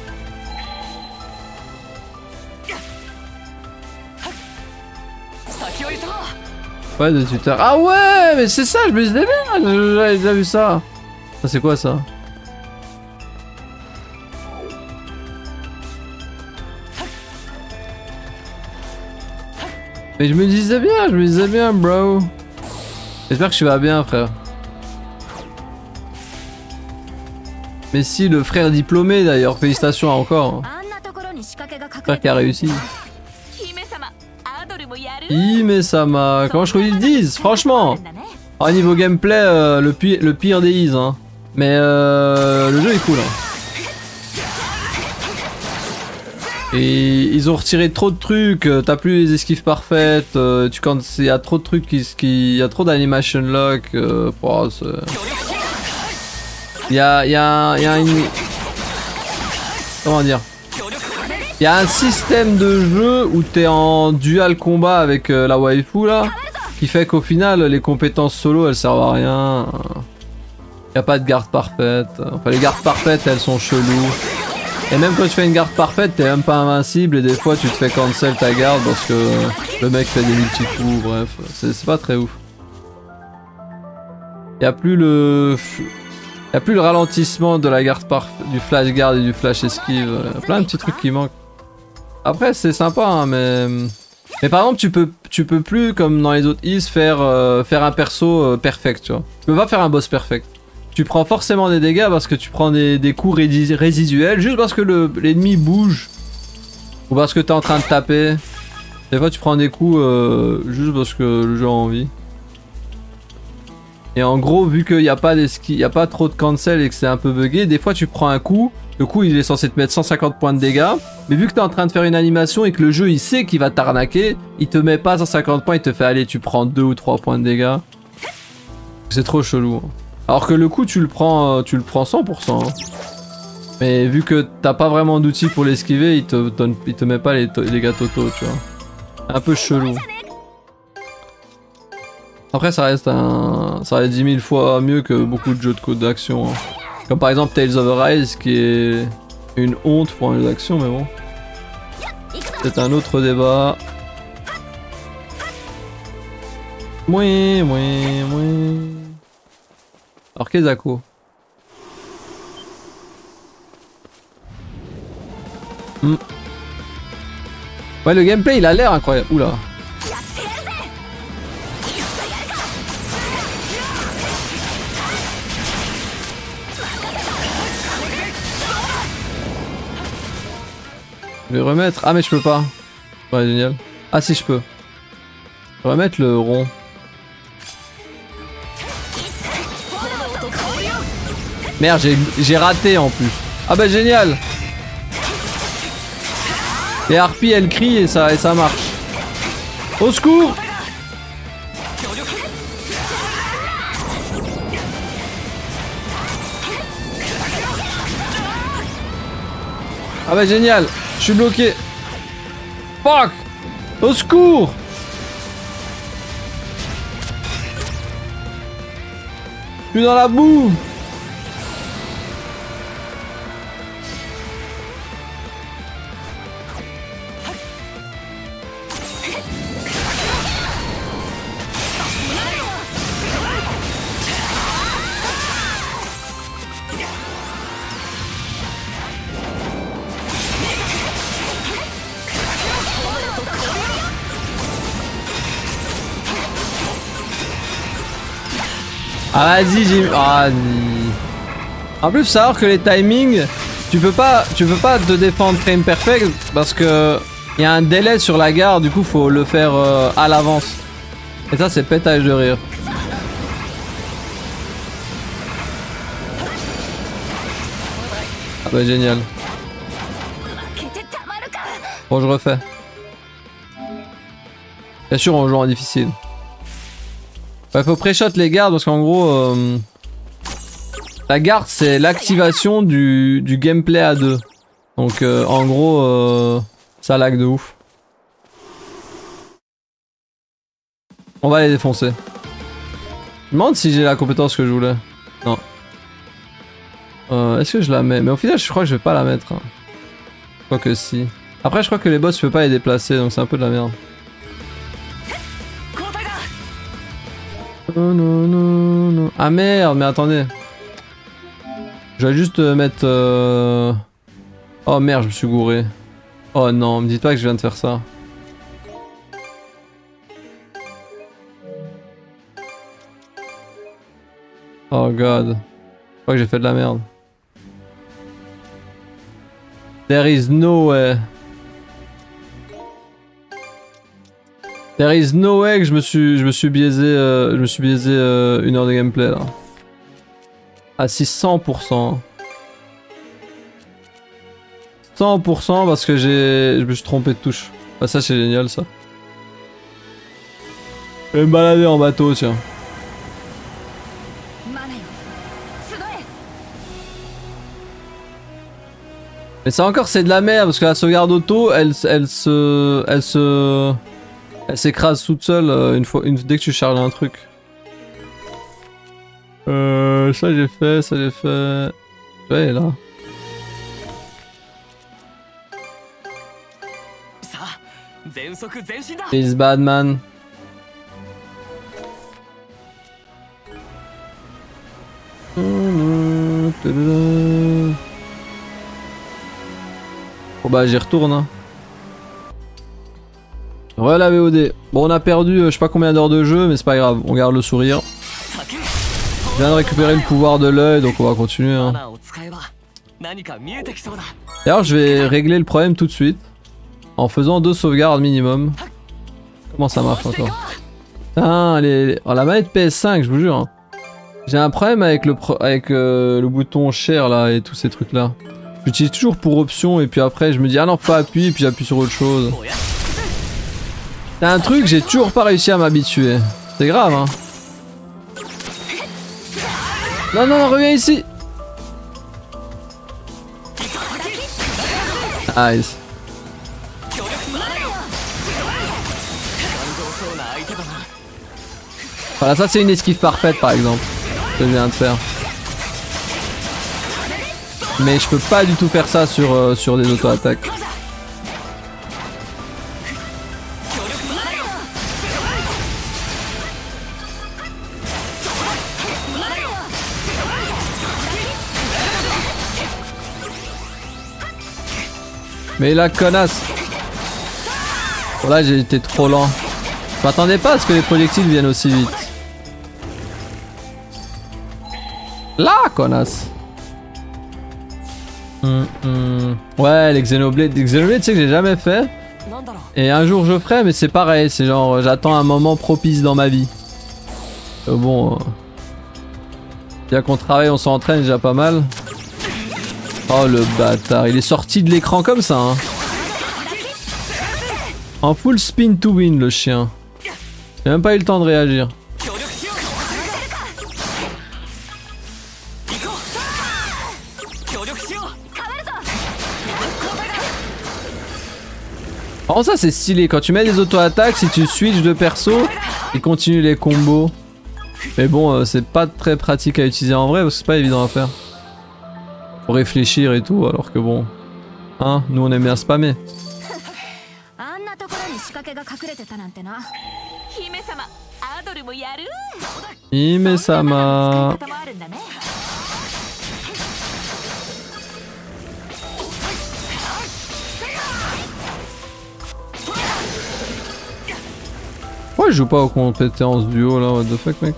Ouais, de tuteur. Ah ouais, mais c'est ça, je me disais bien. J'avais déjà vu ça. Ça c'est quoi ça? Mais je me disais bien, je me disais bien, bro. J'espère que tu vas bien, frère. Mais si, le frère diplômé d'ailleurs, félicitations encore. Frère qui a réussi. Hime-sama, comment je trouve qu'ils le disent, franchement. Au niveau gameplay, euh, le, pi le pire des is, hein. Mais euh, le jeu est cool, hein. Et ils ont retiré trop de trucs, t'as plus les esquives parfaites, euh, tu quand il y a trop de trucs qui, qui y a trop d'animation lock, euh, oh, il y a, y a, y a une, comment dire, il y a un système de jeu où t'es en dual combat avec euh, la waifu là, qui fait qu'au final les compétences solo elles servent à rien. Y a pas de garde parfaite, enfin les gardes parfaites elles sont cheloues. Et même quand tu fais une garde parfaite, t'es même pas invincible et des fois tu te fais cancel ta garde parce que le mec fait des multi-coups, bref, c'est pas très ouf. Y'a plus le... Y'a plus le ralentissement de la garde parfaite, du flash guard et du flash esquive, plein de petits trucs qui manquent. Après c'est sympa hein, mais... Mais par exemple tu peux, tu peux plus comme dans les autres is faire, euh, faire un perso euh, perfect, tu vois. Tu peux pas faire un boss perfect. Tu prends forcément des dégâts parce que tu prends des, des coups résiduels juste parce que l'ennemi bouge ou parce que t'es en train de taper. Des fois tu prends des coups euh, juste parce que le jeu a envie. Et en gros vu qu'il n'y a pas d'esquive, y a pas trop de cancel et que c'est un peu bugué, des fois tu prends un coup, le coup il est censé te mettre cent cinquante points de dégâts, mais vu que t'es en train de faire une animation et que le jeu il sait qu'il va t'arnaquer, il te met pas cent cinquante points, il te fait aller tu prends deux ou trois points de dégâts. C'est trop chelou. Hein. Alors que le coup tu le prends tu le prends cent pour cent hein. Mais vu que t'as pas vraiment d'outils pour l'esquiver, il te donne il te met pas les, les dégâts totaux, tu vois. Un peu chelou. Après ça reste un ça reste dix mille fois mieux que beaucoup de jeux de code d'action hein. Comme par exemple Tales of Arise qui est une honte pour un jeu d'action mais bon. C'est un autre débat. Mouais, mouais, mouais. Alors Kezako. Hmm. Ouais le gameplay il a l'air incroyable. Oula. Je vais remettre. Ah mais je peux pas. Ouais génial. Ah si je peux. Je vais remettre le rond. Merde, j'ai raté en plus. Ah bah génial. Et Harpie elle crie et ça, et ça marche. Au secours. Ah bah génial. Je suis bloqué. Fuck. Au secours. Je suis dans la boue. Ah vas-y, j'ai... Ah, en plus, faut savoir que les timings, tu peux pas, tu peux pas te défendre frame perfect parce que il y a un délai sur la garde, du coup faut le faire euh, à l'avance. Et ça c'est pétage de rire. Ah bah génial. Bon, je refais. Bien sûr, on joue en difficile. Il faut pré-shot les gardes parce qu'en gros, euh, la garde c'est l'activation du, du gameplay à deux. Donc euh, en gros, euh, ça lag de ouf. On va les défoncer. Je me demande si j'ai la compétence que je voulais. Non. Euh, Est-ce que je la mets? Mais au final, je crois que je vais pas la mettre. Hein. Quoique si. Après, je crois que les boss, tu peux pas les déplacer, donc c'est un peu de la merde. Non, non, non, non. Ah merde, mais attendez. Je vais juste mettre... Euh... Oh merde, je me suis gouré. Oh non, me dites pas que je viens de faire ça. Oh god. Je crois que j'ai fait de la merde. There is no way. There is no way que je me suis, je me suis biaisé, euh, je me suis biaisé euh, une heure de gameplay là. À six cents pour cent. cent pour cent parce que j'ai, je me suis trompé de touche. Bah ça c'est génial ça. Je vais me balader en bateau tiens. Mais ça encore c'est de la merde parce que la sauvegarde auto elle, elle se... Elle se... Elle s'écrase toute seule euh, une fois, une, dès que tu charges un truc. Euh, ça j'ai fait, ça j'ai fait... Ouais, elle est là. He's bad man. Bon bah j'y retourne hein. Ouais la V O D. Bon on a perdu euh, je sais pas combien d'heures de jeu mais c'est pas grave, on garde le sourire. Je viens de récupérer le pouvoir de l'œil donc on va continuer hein. D'ailleurs je vais régler le problème tout de suite. En faisant deux sauvegardes minimum. Comment ça marche encore? Putain les... les... Oh, la manette P S cinq je vous jure hein. J'ai un problème avec le, pro... avec, euh, le bouton share là et tous ces trucs là. J'utilise toujours pour option et puis après je me dis ah non faut pas appuyer et puis j'appuie sur autre chose. C'est un truc j'ai toujours pas réussi à m'habituer. C'est grave hein. Non non non reviens ici. Nice. Voilà ça c'est une esquive parfaite par exemple. Que je viens de faire. Mais je peux pas du tout faire ça sur, euh, sur des auto-attaques. Mais la connasse. Bon là j'ai été trop lent. Je m'attendais pas à ce que les projectiles viennent aussi vite. Là connasse. Hum, hum. Ouais les Xenoblade. Les Xenoblade tu sais que j'ai jamais fait. Et un jour je ferai mais c'est pareil. C'est genre j'attends un moment propice dans ma vie. Euh, bon. Euh... Bien qu'on travaille on s'entraîne déjà pas mal. Oh le bâtard, il est sorti de l'écran comme ça hein. En full spin to win le chien. J'ai même pas eu le temps de réagir. Par contre ça c'est stylé, quand tu mets des auto-attaques, si tu switches de perso, il continue les combos. Mais bon, euh, c'est pas très pratique à utiliser en vrai parce que c'est pas évident à faire. Faut réfléchir et tout, alors que bon. Hein, nous on aime bien spammer. Hime-sama. Pourquoi je joue pas aux compétences duo là, what the fuck mec?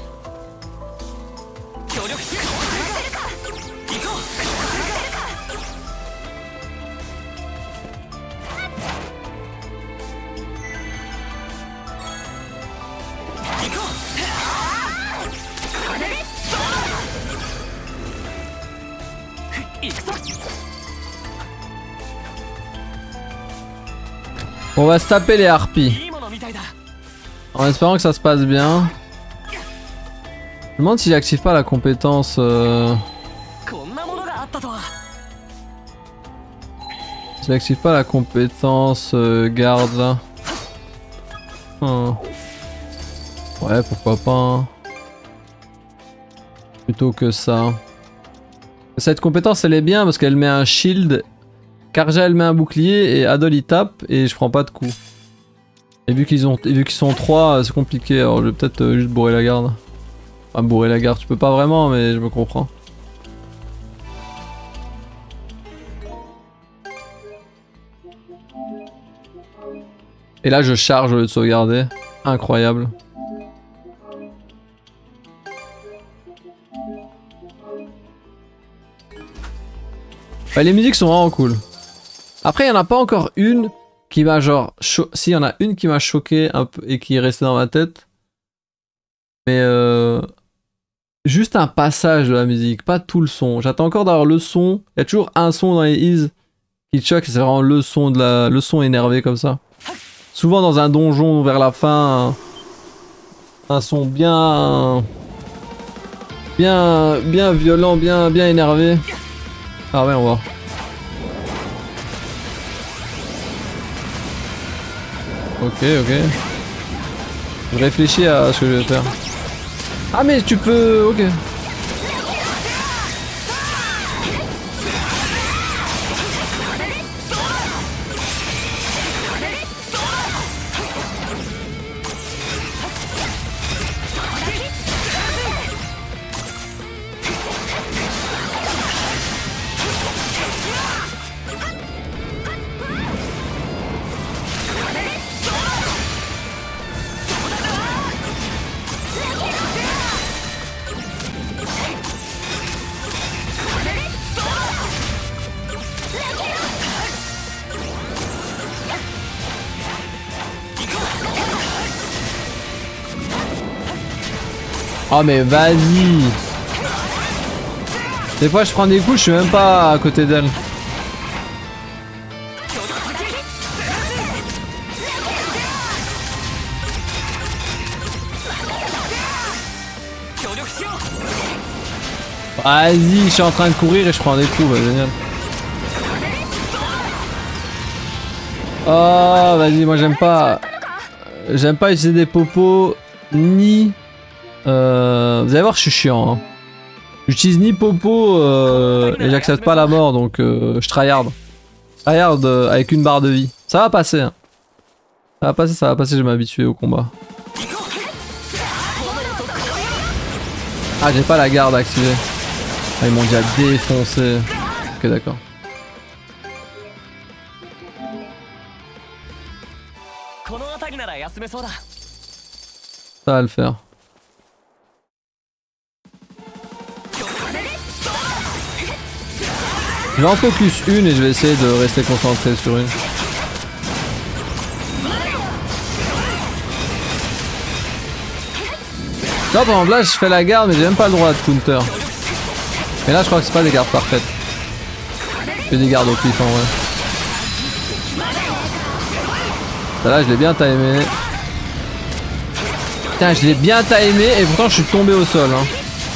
On va se taper les harpies. En espérant que ça se passe bien. Je me demande si j'active pas la compétence... Euh... Si j'active pas la compétence euh, garde là. Hum. Ouais, pourquoi pas. Hein. Plutôt que ça. Cette compétence elle est bien parce qu'elle met un shield. Karja elle met un bouclier et Adol il tape et je prends pas de coups. Et vu qu'ils ont, et vu qu'ils sont trois, c'est compliqué. Alors je vais peut-être euh, juste bourrer la garde. Enfin bourrer la garde, tu peux pas vraiment, mais je me comprends. Et là je charge au lieu de sauvegarder. Incroyable. Ouais, les musiques sont vraiment cool. Après il y en a pas encore une qui m'a genre... Si, il y en a une qui m'a choqué un peu et qui est restée dans ma tête. Mais euh... juste un passage de la musique, pas tout le son. J'attends encore d'avoir le son. Il y a toujours un son dans les Is qui te choque, c'est vraiment le son de la... le son énervé comme ça. Souvent dans un donjon vers la fin, un, un son bien... Bien... Bien violent, bien, bien énervé. Ah ouais, on va. Ok, ok. Je réfléchis à ce que je vais faire. Ah mais tu peux... Ok. Oh mais vas-y. Des fois je prends des coups, je suis même pas à côté d'elle. Vas-y, je suis en train de courir et je prends des coups, bah, génial. Oh vas-y, moi j'aime pas... J'aime pas utiliser des popos ni... Euh, vous allez voir, je suis chiant. Hein. J'utilise ni popo euh, et j'accepte pas la mort, donc euh, je tryhard. Tryhard euh, avec une barre de vie. Ça va passer. Hein. Ça va passer, ça va passer, je vais m'habituer au combat. Ah, j'ai pas la garde activée. Ah, ils m'ont déjà défoncé. Ok, d'accord. Ça va le faire. Je vais en focus une et je vais essayer de rester concentré sur une. Là, par exemple, là, je fais la garde, mais j'ai même pas le droit de counter. Mais là, je crois que c'est pas des gardes parfaites. Je fais des gardes au pif en vrai. Là, je l'ai bien timé. Putain, je l'ai bien timé et pourtant, je suis tombé au sol. Hein.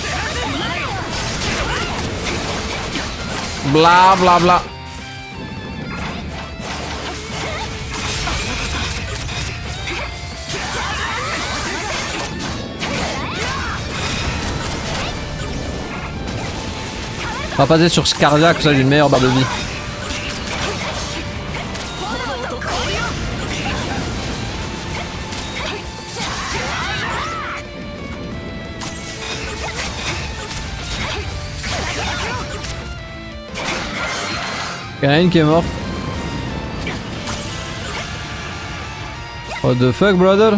Bla bla bla. On va passer sur Scardia, comme ça j'ai une meilleure barre de vie. Il y en a une qui est morte. What the fuck, brother?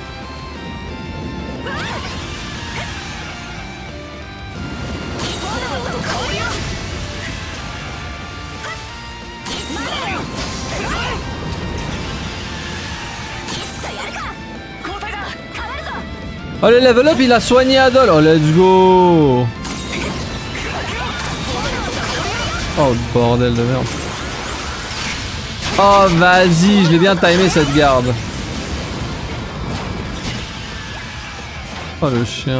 Oh le level up il a soigné Adol. Oh let's go. Oh bordel de merde. Oh vas-y, je l'ai bien timé cette garde. Oh le chien.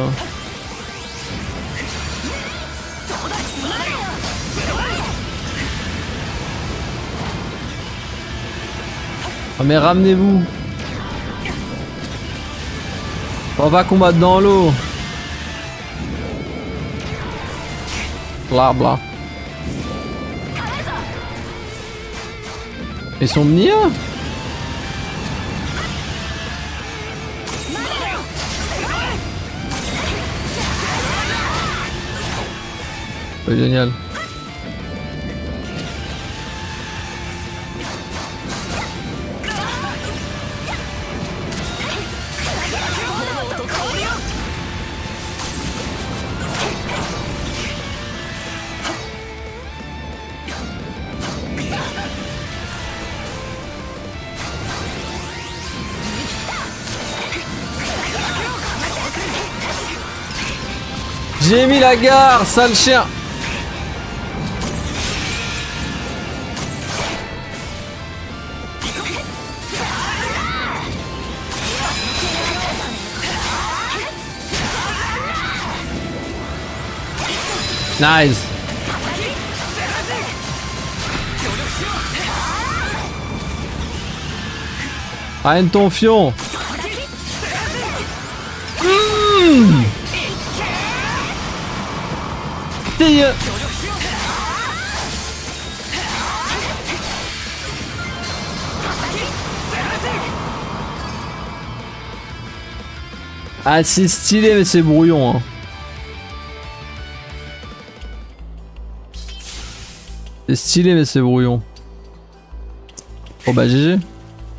Oh mais ramenez-vous. On va combattre dans l'eau. Bla bla. Ils sont venus. Oh, génial. J'ai mis la gare, sale chien. Nice. Arrête ton fion. Mmh. T'es... Ah c'est stylé mais c'est brouillon hein. C'est stylé mais c'est brouillon. Oh bah G G.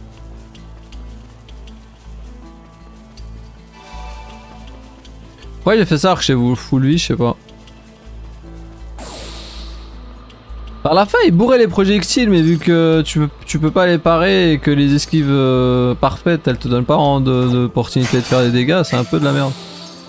Pourquoi il a fait ça chez vous full vie, je sais pas. Par la fin il bourrait les projectiles mais vu que tu peux, tu peux pas les parer et que les esquives euh, parfaites elles te donnent pas d'opportunité de faire des dégâts, c'est un peu de la merde.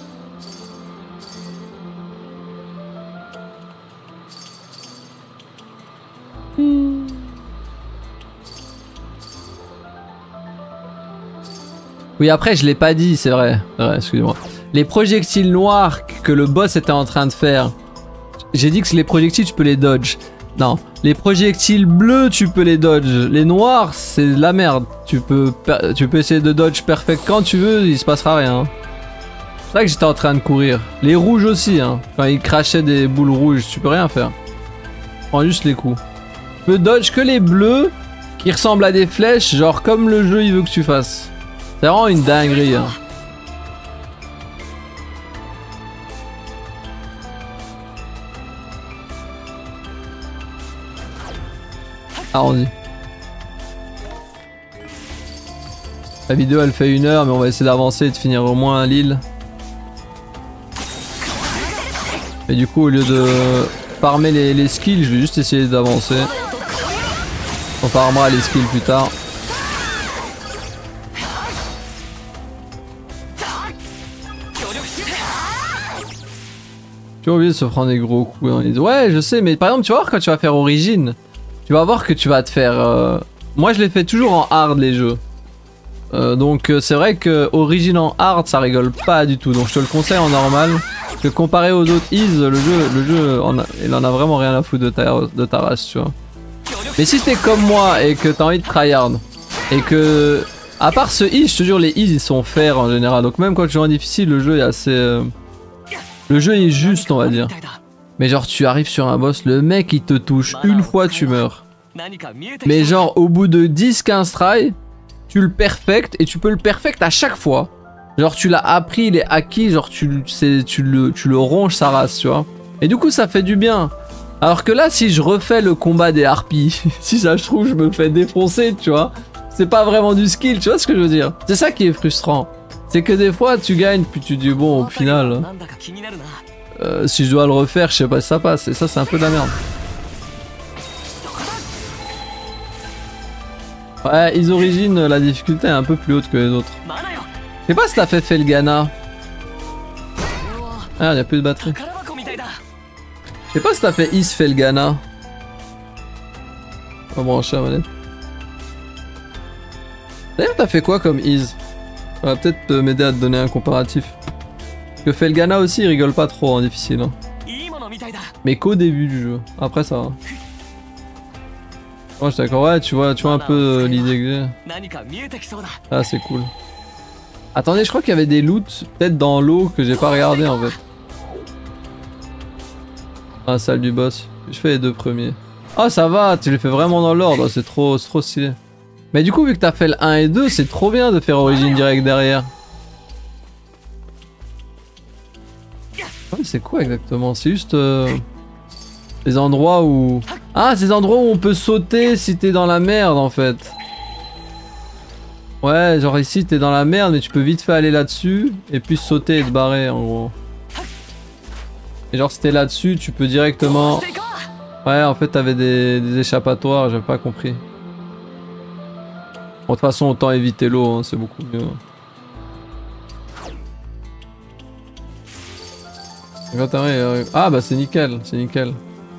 Oui après je l'ai pas dit, c'est vrai, vrai excusez-moi. Les projectiles noirs que le boss était en train de faire, j'ai dit que les projectiles tu peux les dodge. Non, les projectiles bleus tu peux les dodge, les noirs c'est de la merde. Tu peux, tu peux essayer de dodge perfect quand tu veux, il se passera rien. C'est vrai que j'étais en train de courir. Les rouges aussi, hein. Quand ils crachaient des boules rouges, tu peux rien faire. Prends juste les coups. Tu peux dodge que les bleus qui ressemblent à des flèches, genre comme le jeu il veut que tu fasses. C'est vraiment une dinguerie. Hein. Arrondi. La vidéo elle fait une heure mais on va essayer d'avancer et de finir au moins l'île. Et du coup au lieu de farmer les, les skills je vais juste essayer d'avancer. On farmera les skills plus tard. Tu as oublié de se prendre des gros coups dans les... Ouais je sais mais par exemple tu vas voir quand tu vas faire Origin. Tu vas voir que tu vas te faire... Euh... Moi je les fais toujours en hard les jeux. Euh, donc euh, c'est vrai que Origin en hard ça rigole pas du tout. Donc je te le conseille en normal. Parce que comparé aux autres ease, le jeu, le jeu en a, il en a vraiment rien à foutre de ta, de ta race tu vois. Mais si t'es comme moi et que t'as envie de tryhard. Et que... À part ce ease, je te jure les ease ils sont fair en général. Donc même quand tu joues en difficile le jeu est assez... Euh... Le jeu est juste on va dire. Mais genre tu arrives sur un boss, le mec il te touche une fois tu meurs. Mais genre au bout de dix quinze tries, tu le perfectes et tu peux le perfect à chaque fois. Genre tu l'as appris, il est acquis, genre tu, tu, le, tu le ronges sa race, tu vois. Et du coup ça fait du bien. Alors que là si je refais le combat des harpies, si ça je trouve je me fais défoncer, tu vois. C'est pas vraiment du skill, tu vois ce que je veux dire. C'est ça qui est frustrant. C'est que des fois tu gagnes puis tu dis bon au final, euh, si je dois le refaire je sais pas si ça passe. Et ça c'est un peu de la merde. Ouais, Is Origin, la difficulté est un peu plus haute que les autres. Je sais pas si t'as fait Felghana. Ah, y'a plus de batterie. Je sais pas si t'as fait Is Felghana. On va brancher la manette. D'ailleurs, t'as fait quoi comme Is? Ça va peut-être m'aider à te donner un comparatif. Parce que Felghana aussi, il rigole pas trop en difficile. Hein. Mais qu'au début du jeu. Après, ça va. Oh, je suis d'accord, ouais, tu vois, tu vois un peu l'idée que j'ai. Ah, c'est cool. Attendez, je crois qu'il y avait des loots, peut-être dans l'eau, que j'ai pas regardé en fait. Ah, salle du boss. Je fais les deux premiers. Ah, ça va, tu les fais vraiment dans l'ordre, c'est trop, c'est trop stylé. Mais du coup, vu que t'as fait le un et deux, c'est trop bien de faire Origin direct derrière. Ouais, c'est quoi exactement? C'est juste... Euh... Les endroits où... Ah, ces endroits où on peut sauter si t'es dans la merde en fait. Ouais, genre ici t'es dans la merde mais tu peux vite fait aller là-dessus et puis sauter et te barrer en gros. Et genre si t'es là-dessus tu peux directement... Ouais, en fait t'avais des, des échappatoires, j'avais pas compris. Bon, de toute façon autant éviter l'eau, hein, c'est beaucoup mieux. Ah bah c'est nickel, c'est nickel.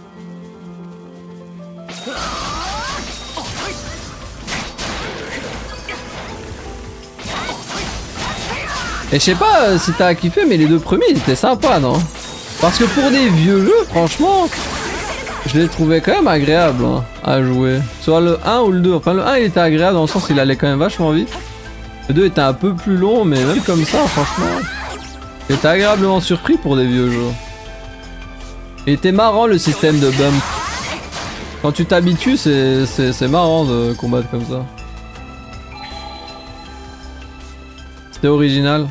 Et je sais pas euh, si t'as kiffé, mais les deux premiers ils étaient sympas, non? Parce que pour des vieux jeux, franchement, je les trouvais quand même agréables hein, à jouer. Soit le un ou le deux. Enfin, le un il était agréable dans le sens qu'il allait quand même vachement vite. Le deux était un peu plus long, mais même comme ça, franchement, j'étais agréablement surpris pour des vieux jeux. Il était marrant le système de bump. Quand tu t'habitues, c'est marrant de combattre comme ça. C'était original.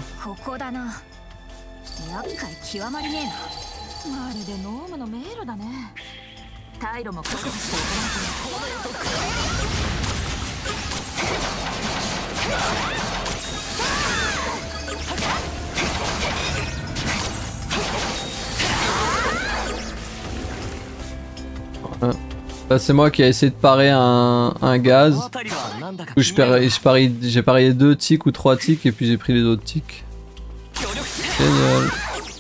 Là c'est moi qui ai essayé de parer un, un gaz. J'ai pari, pari, parié deux tics ou trois tics et puis j'ai pris les autres tics. Génial.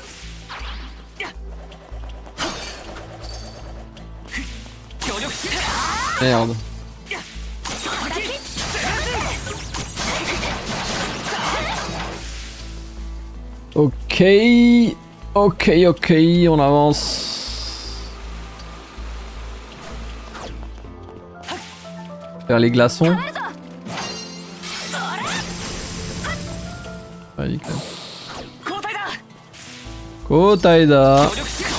Merde. Ok. Ok, ok, on avance. Vers les glaçons. Kotaida.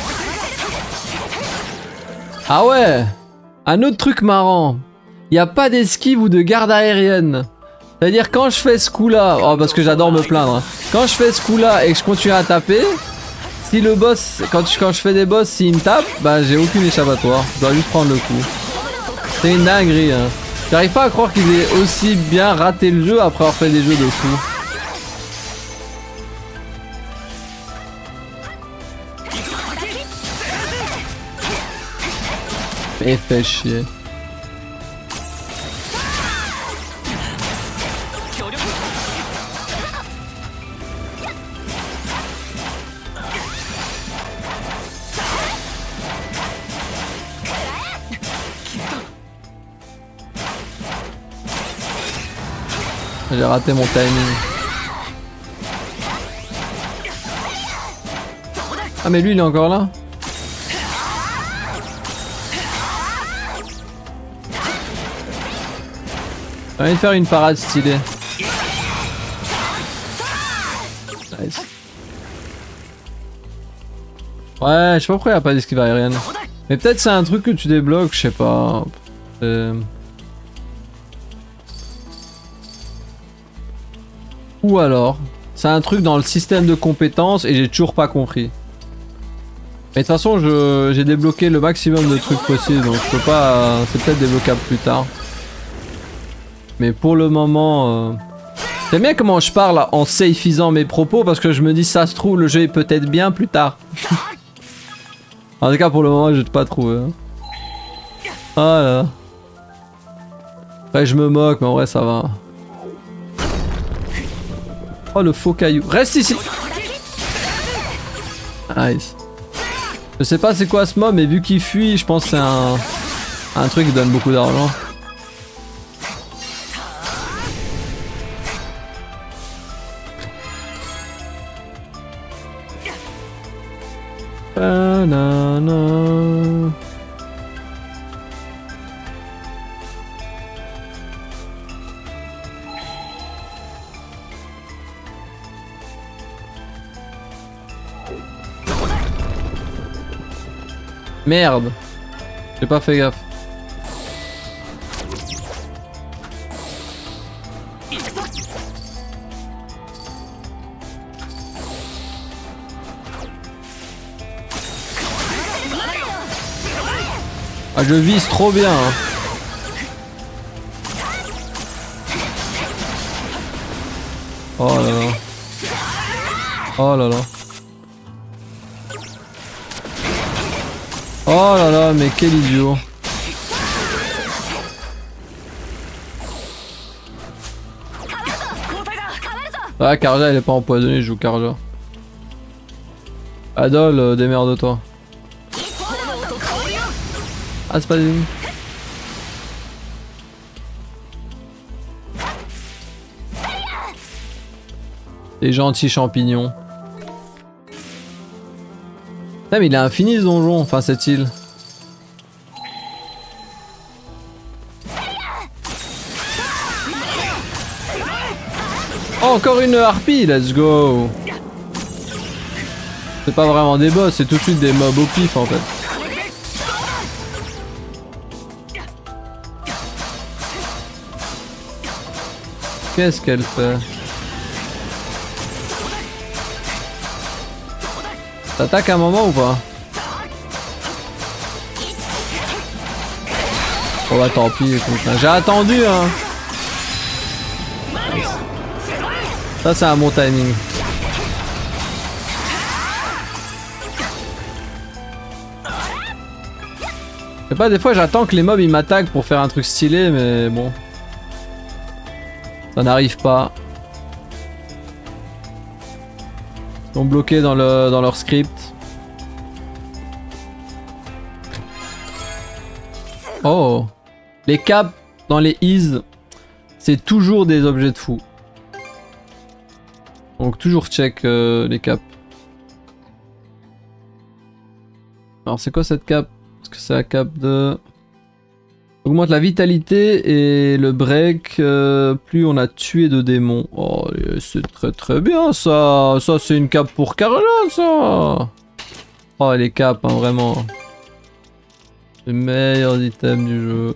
Ah ouais. Un autre truc marrant. Il n'y a pas d'esquive ou de garde aérienne. C'est-à-dire quand je fais ce coup là, oh, parce que j'adore me plaindre, hein. Quand je fais ce coup là et que je continue à taper, si le boss, quand je, quand je fais des boss, s'il me tape, bah j'ai aucune échappatoire. Je dois juste prendre le coup. C'est une dinguerie hein. J'arrive pas à croire qu'ils aient aussi bien raté le jeu après avoir fait des jeux de fou. Et fait chier. J'ai raté mon timing. Ah mais lui il est encore là. J'ai envie de faire une parade stylée. Nice. Ouais, je sais pas pourquoi il a pas d'esquive aérienne. Mais peut-être c'est un truc que tu débloques, je sais pas. Ou alors, c'est un truc dans le système de compétences et j'ai toujours pas compris. Mais de toute façon, j'ai débloqué le maximum de trucs possibles, donc je peux pas... Euh, c'est peut-être débloquable plus tard. Mais pour le moment... Euh... J'aime bien comment je parle en safeisant mes propos parce que je me dis ça se trouve le jeu est peut-être bien plus tard. En tout cas pour le moment je n'ai pas trouvé. Hein. Ah là. Après je me moque mais en vrai ça va. Oh le faux caillou. Reste ici. Nice. Je sais pas c'est quoi ce mob mais vu qu'il fuit je pense que c'est un... un truc qui donne beaucoup d'argent. Banana. Merde, j'ai pas fait gaffe. Ah, je vise trop bien. Hein. Oh là là. Oh là là. Oh là là, mais quel idiot. Ah, Karja, elle est pas empoisonnée, je joue Karja. Adol, euh, démerde-toi. Ah, c'est pas des ennemis. Des gentils champignons. Putain, mais il est infini ce donjon, enfin cette île. Oh, encore une harpie, let's go. C'est pas vraiment des boss, c'est tout de suite des mobs au pif en fait. Qu'est-ce qu'elle fait? T'attaques un moment ou pas? Oh bah tant pis, écoute, hein. J'ai attendu hein. Ça c'est un bon timing. Je sais pas, des fois j'attends que les mobs ils m'attaquent pour faire un truc stylé mais bon. Ça n'arrive pas. Ils sont bloqués dans, le, dans leur script. Oh. Les caps dans les is, c'est toujours des objets de fou. Donc toujours check euh, les caps. Alors c'est quoi cette cape? Est-ce que c'est la cape de... Augmente la vitalité et le break, euh, plus on a tué de démons. Oh, c'est très très bien ça. Ça c'est une cape pour Karja ça. Oh les capes, hein, vraiment. Les meilleurs items du jeu.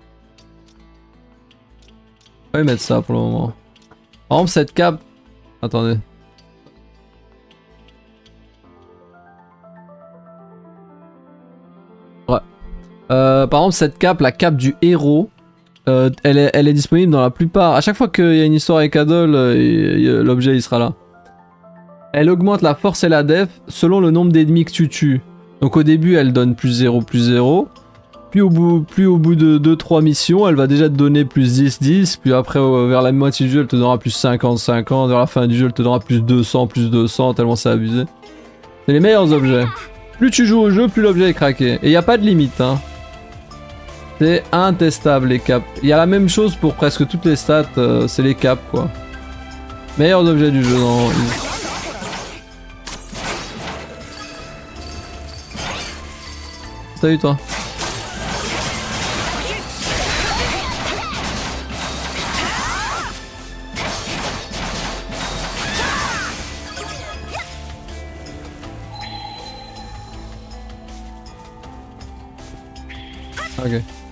On va mettre ça pour le moment. Par exemple cette cape. Attendez. Ouais. Euh, par exemple cette cape, la cape du héros, euh, elle, est, elle est disponible dans la plupart. À chaque fois qu'il y a une histoire avec Adol, euh, l'objet il sera là. Elle augmente la force et la def selon le nombre d'ennemis que tu tues. Donc au début elle donne plus zéro, plus zéro. Puis au bout, plus au bout de deux trois missions, elle va déjà te donner plus dix, dix. Puis après euh, vers la moitié du jeu elle te donnera plus cinquante, cinquante. Vers la fin du jeu elle te donnera plus deux cents, plus deux cents, tellement c'est abusé. C'est les meilleurs objets. Plus tu joues au jeu, plus l'objet est craqué. Et il n'y a pas de limite hein. C'est intestable les caps. Il y a la même chose pour presque toutes les stats, euh, c'est les caps quoi. Meilleurs objets du jeu dans... Salut toi. Ok.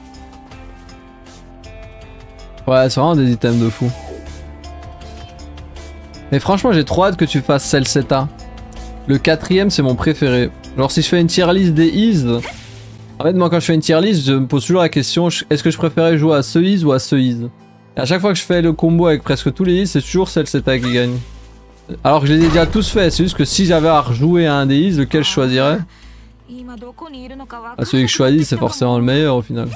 Ouais, c'est vraiment des items de fou. Mais franchement, j'ai trop hâte que tu fasses Celceta. Le quatrième, c'est mon préféré. Genre, si je fais une tier list des Ease... En fait, moi, quand je fais une tier list, je me pose toujours la question, est-ce que je préférais jouer à ce Ease ou à ce Ease? Et à chaque fois que je fais le combo avec presque tous les Ease, c'est toujours Celceta qui gagne. Alors que je les ai déjà tous faits, c'est juste que si j'avais à rejouer à un des Ease, lequel je choisirais? Ah, celui que je choisis, c'est forcément le meilleur au final.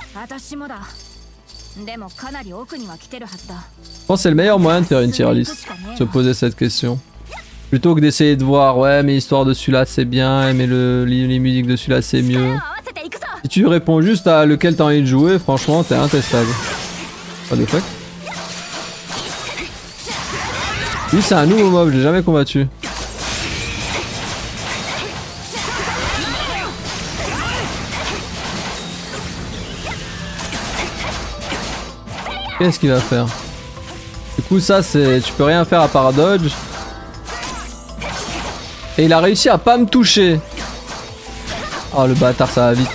Je pense que c'est le meilleur moyen de faire une tier list, se poser cette question. Plutôt que d'essayer de voir, ouais, mais l'histoire de celui-là c'est bien, mais le, les musiques de celui-là c'est mieux. Si tu réponds juste à lequel t'as envie de jouer, franchement, t'es intestable. What the fuck? Lui, c'est un nouveau mob, je l'ai jamais combattu. Qu'est-ce qu'il va faire? Du coup, ça, c'est. Tu peux rien faire à part dodge. Et il a réussi à pas me toucher. Oh, le bâtard, ça va vite.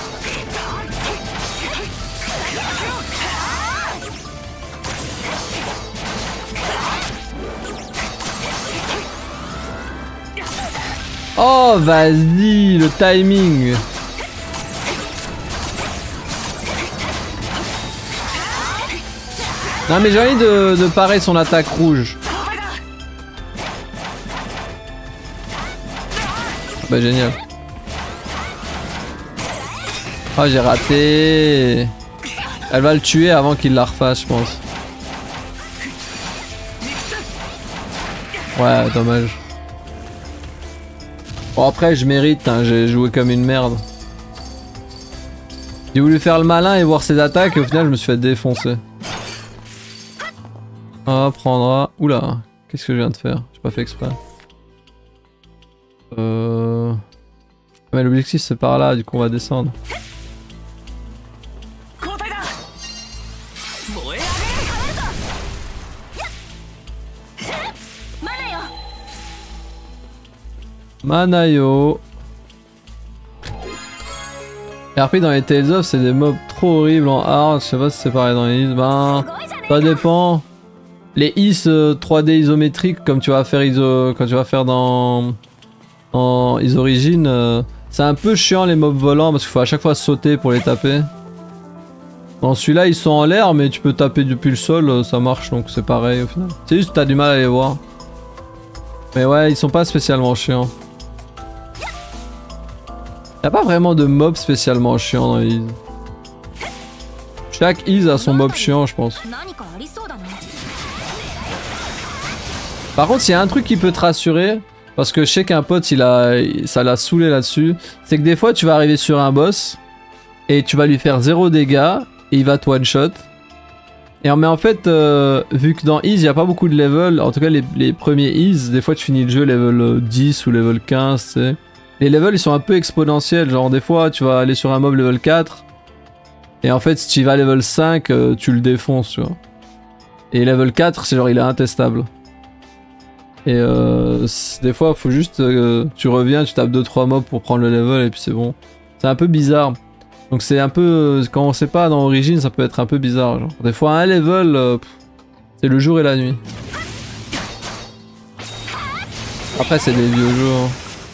Oh, vas-y, le timing. Non mais j'ai envie de, de parer son attaque rouge. Bah génial. Oh j'ai raté. Elle va le tuer avant qu'il la refasse je pense. Ouais dommage. Bon après je mérite hein, j'ai joué comme une merde. J'ai voulu faire le malin et voir ses attaques et au final je me suis fait défoncer. On prendra... Oula, qu'est-ce que je viens de faire? J'ai pas fait exprès. Euh... Mais l'objectif c'est par là, du coup on va descendre. Manayo. R P dans les Tales of c'est des mobs trop horribles en hard, je sais pas si c'est pareil dans les Is, ben... Ça dépend. Les Is euh, trois D isométriques comme tu vas faire iso quand tu vas faire dans en Is Origin, euh, c'est un peu chiant les mobs volants parce qu'il faut à chaque fois sauter pour les taper. Dans celui-là ils sont en l'air mais tu peux taper depuis le sol, euh, ça marche donc c'est pareil au final. C'est juste que t'as du mal à les voir. Mais ouais ils sont pas spécialement chiants. Y'a pas vraiment de mob spécialement chiant dans les Is. Chaque Is a son mob chiant je pense. Par contre, s'il y a un truc qui peut te rassurer, parce que je sais qu'un pote, il a, ça l'a saoulé là-dessus, c'est que des fois, tu vas arriver sur un boss et tu vas lui faire zéro dégâts et il va te one-shot. Et mais en fait, euh, vu que dans Is, il n'y a pas beaucoup de level, en tout cas les, les premiers Is, des fois tu finis le jeu level dix ou level quinze, tu sais. Les levels, ils sont un peu exponentiels, genre des fois, tu vas aller sur un mob level quatre et en fait, si tu vas level cinq, euh, tu le défonces, tu vois. Et level quatre, c'est genre, il est intestable. Et euh, des fois, faut juste euh, tu reviens, tu tapes deux trois mobs pour prendre le level et puis c'est bon. C'est un peu bizarre. Donc c'est un peu quand on sait pas dans Origin, ça peut être un peu bizarre. Genre. Des fois un level, euh, c'est le jour et la nuit. Après c'est des vieux jeux. Hein.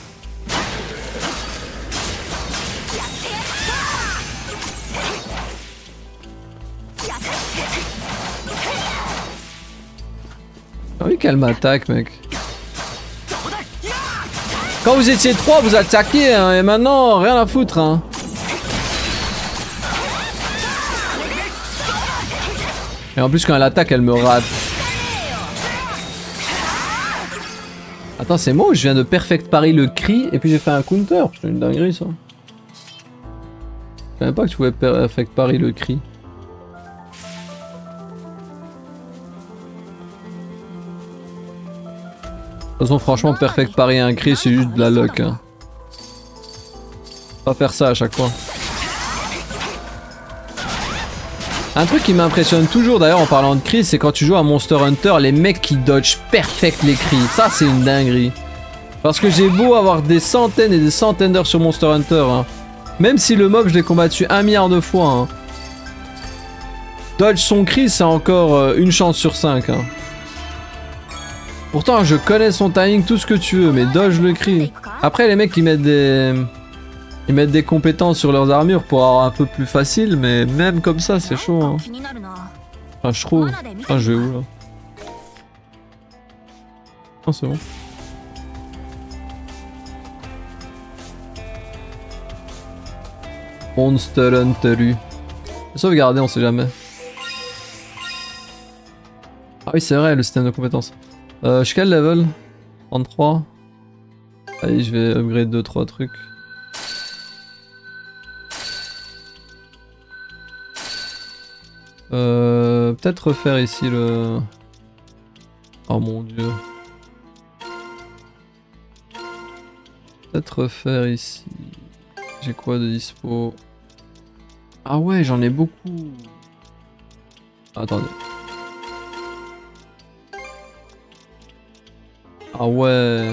Ah oui qu'elle m'attaque mec. Quand vous étiez trois vous attaquez hein, et maintenant rien à foutre hein. Et en plus quand elle attaque elle me rate. Attends c'est moi ou je viens de perfect parry le cri et puis j'ai fait un counter. C'est une dinguerie ça. Je savais pas que tu pouvais perfect parry le cri. De toute façon, franchement, perfect parry un cri, c'est juste de la luck. Hein. Pas faire ça à chaque fois. Un truc qui m'impressionne toujours, d'ailleurs, en parlant de cri, c'est quand tu joues à Monster Hunter, les mecs qui dodge perfect les cris. Ça, c'est une dinguerie. Parce que j'ai beau avoir des centaines et des centaines d'heures sur Monster Hunter, hein. Même si le mob je l'ai combattu un milliard de fois. Hein. Dodge son cri, c'est encore euh, une chance sur cinq. Hein. Pourtant, je connais son timing, tout ce que tu veux, mais dodge le cri. Après, les mecs, ils mettent des... Ils mettent des compétences sur leurs armures pour avoir un peu plus facile, mais même comme ça, c'est chaud. Hein. Enfin, je trouve. Enfin, je vais où, là? Non, c'est bon. Monster Hunter. Sauvegarder, on sait jamais. Ah oui, c'est vrai, le système de compétences. Euh, je suis quel level? trente-trois. Allez, je vais upgrade deux trois trucs. Euh, peut-être refaire ici le... Oh mon dieu. Peut-être refaire ici... J'ai quoi de dispo? Ah ouais, j'en ai beaucoup. Attendez. Ah ouais.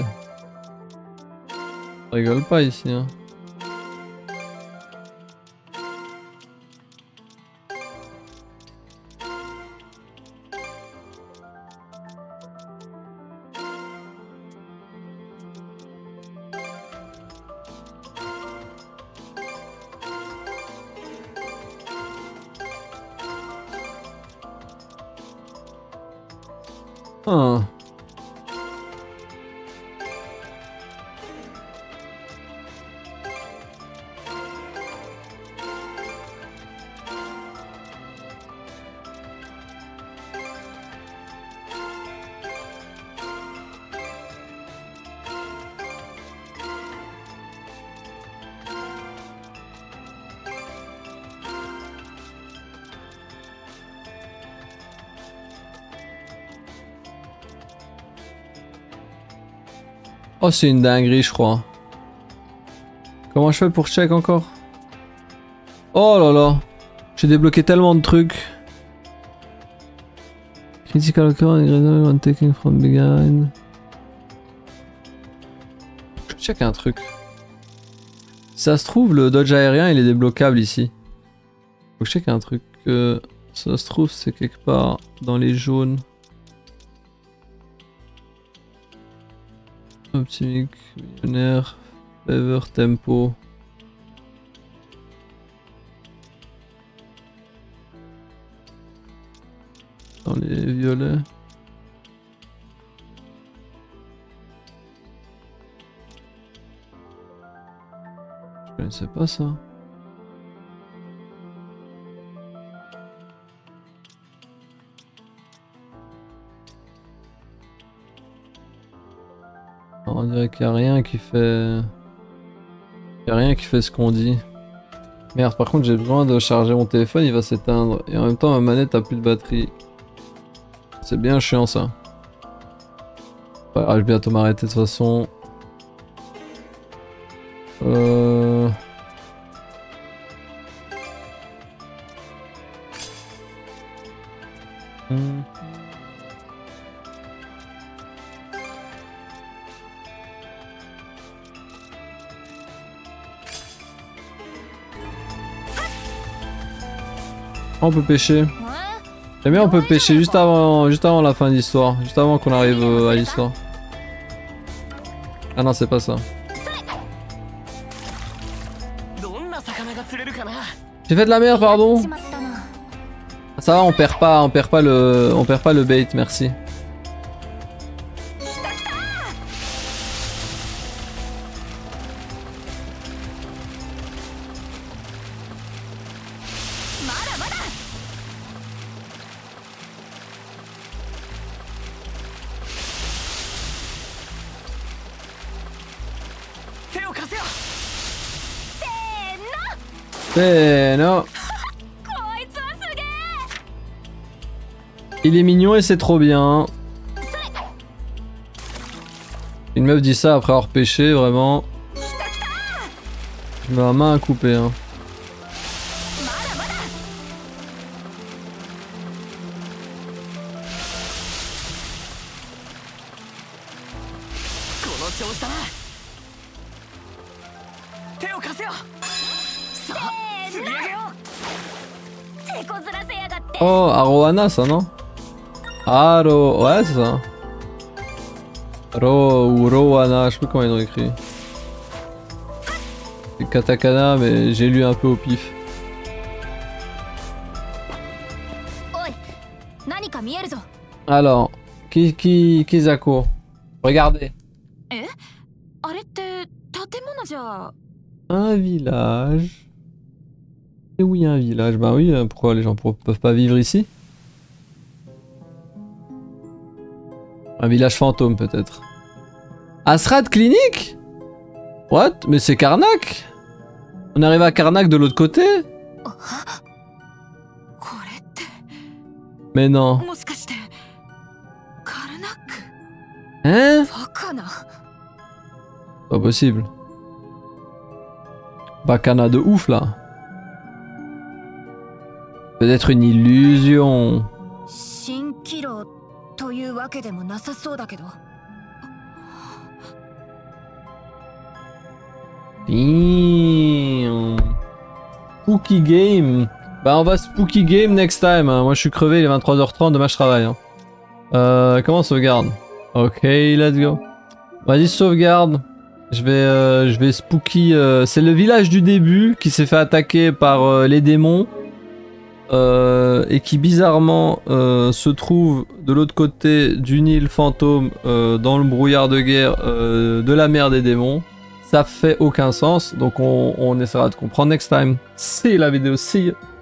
On rigole pas ici, hein. Ah. Oh, c'est une dinguerie, je crois. Comment je fais pour check encore? Oh là là. J'ai débloqué tellement de trucs. Critical occurrence, when taking from behind. Je check un truc. Si ça se trouve, le dodge aérien, il est débloquable ici. Faut que je check un truc. Euh, ça se trouve, c'est quelque part dans les jaunes. Optimique, millionnaire, favor, tempo. Dans les violets. Je connaissais pas ça. On dirait qu'il n'y a rien qui fait... Il n'y a rien qui fait ce qu'on dit. Merde, par contre j'ai besoin de charger mon téléphone, il va s'éteindre. Et en même temps ma manette a plus de batterie. C'est bien chiant ça. Ouais, je vais bientôt m'arrêter de toute façon. Euh... Hmm. On peut pêcher. J'aime bien, on peut pêcher juste avant, juste avant la fin de l'histoire, juste avant qu'on arrive euh, à l'histoire. Ah non, c'est pas ça. J'ai fait de la merde, pardon. Ça va, on perd pas, on perd pas le, on perd pas le bait, merci. Eh non. Il est mignon et c'est trop bien. Une meuf dit ça après avoir pêché, vraiment. Je mets la main à couper. Hein. Oh, Arowana, ça, non? Aro... Ouais, c'est ça. Ro ou Rowana, je sais plus comment ils ont écrit. C'est katakana, mais j'ai lu un peu au pif. Alors, qui, qui, Kizako, regardez. Un village. Et oui, un village. Bah oui, pourquoi les gens peuvent pas vivre ici? Un village fantôme peut-être. Asrad Clinique? What? Mais c'est Karnak? On arrive à Karnak de l'autre côté? Mais non. Hein? Pas possible. Bacana de ouf là. Peut-être une illusion. Damn. Spooky game. Bah on va spooky game next time. Hein. Moi je suis crevé, il est vingt-trois heures trente, demain je travaille. Hein. Euh, comment on sauvegarde? Ok, let's go. Vas-y sauvegarde. Je vais, euh, je vais spooky. Euh, c'est le village du début qui s'est fait attaquer par euh, les démons. Euh, et qui bizarrement euh, se trouve de l'autre côté d'une île fantôme euh, dans le brouillard de guerre euh, de la mer des démons. Ça fait aucun sens, donc on, on essaiera de comprendre next time. C'est la vidéo, see you.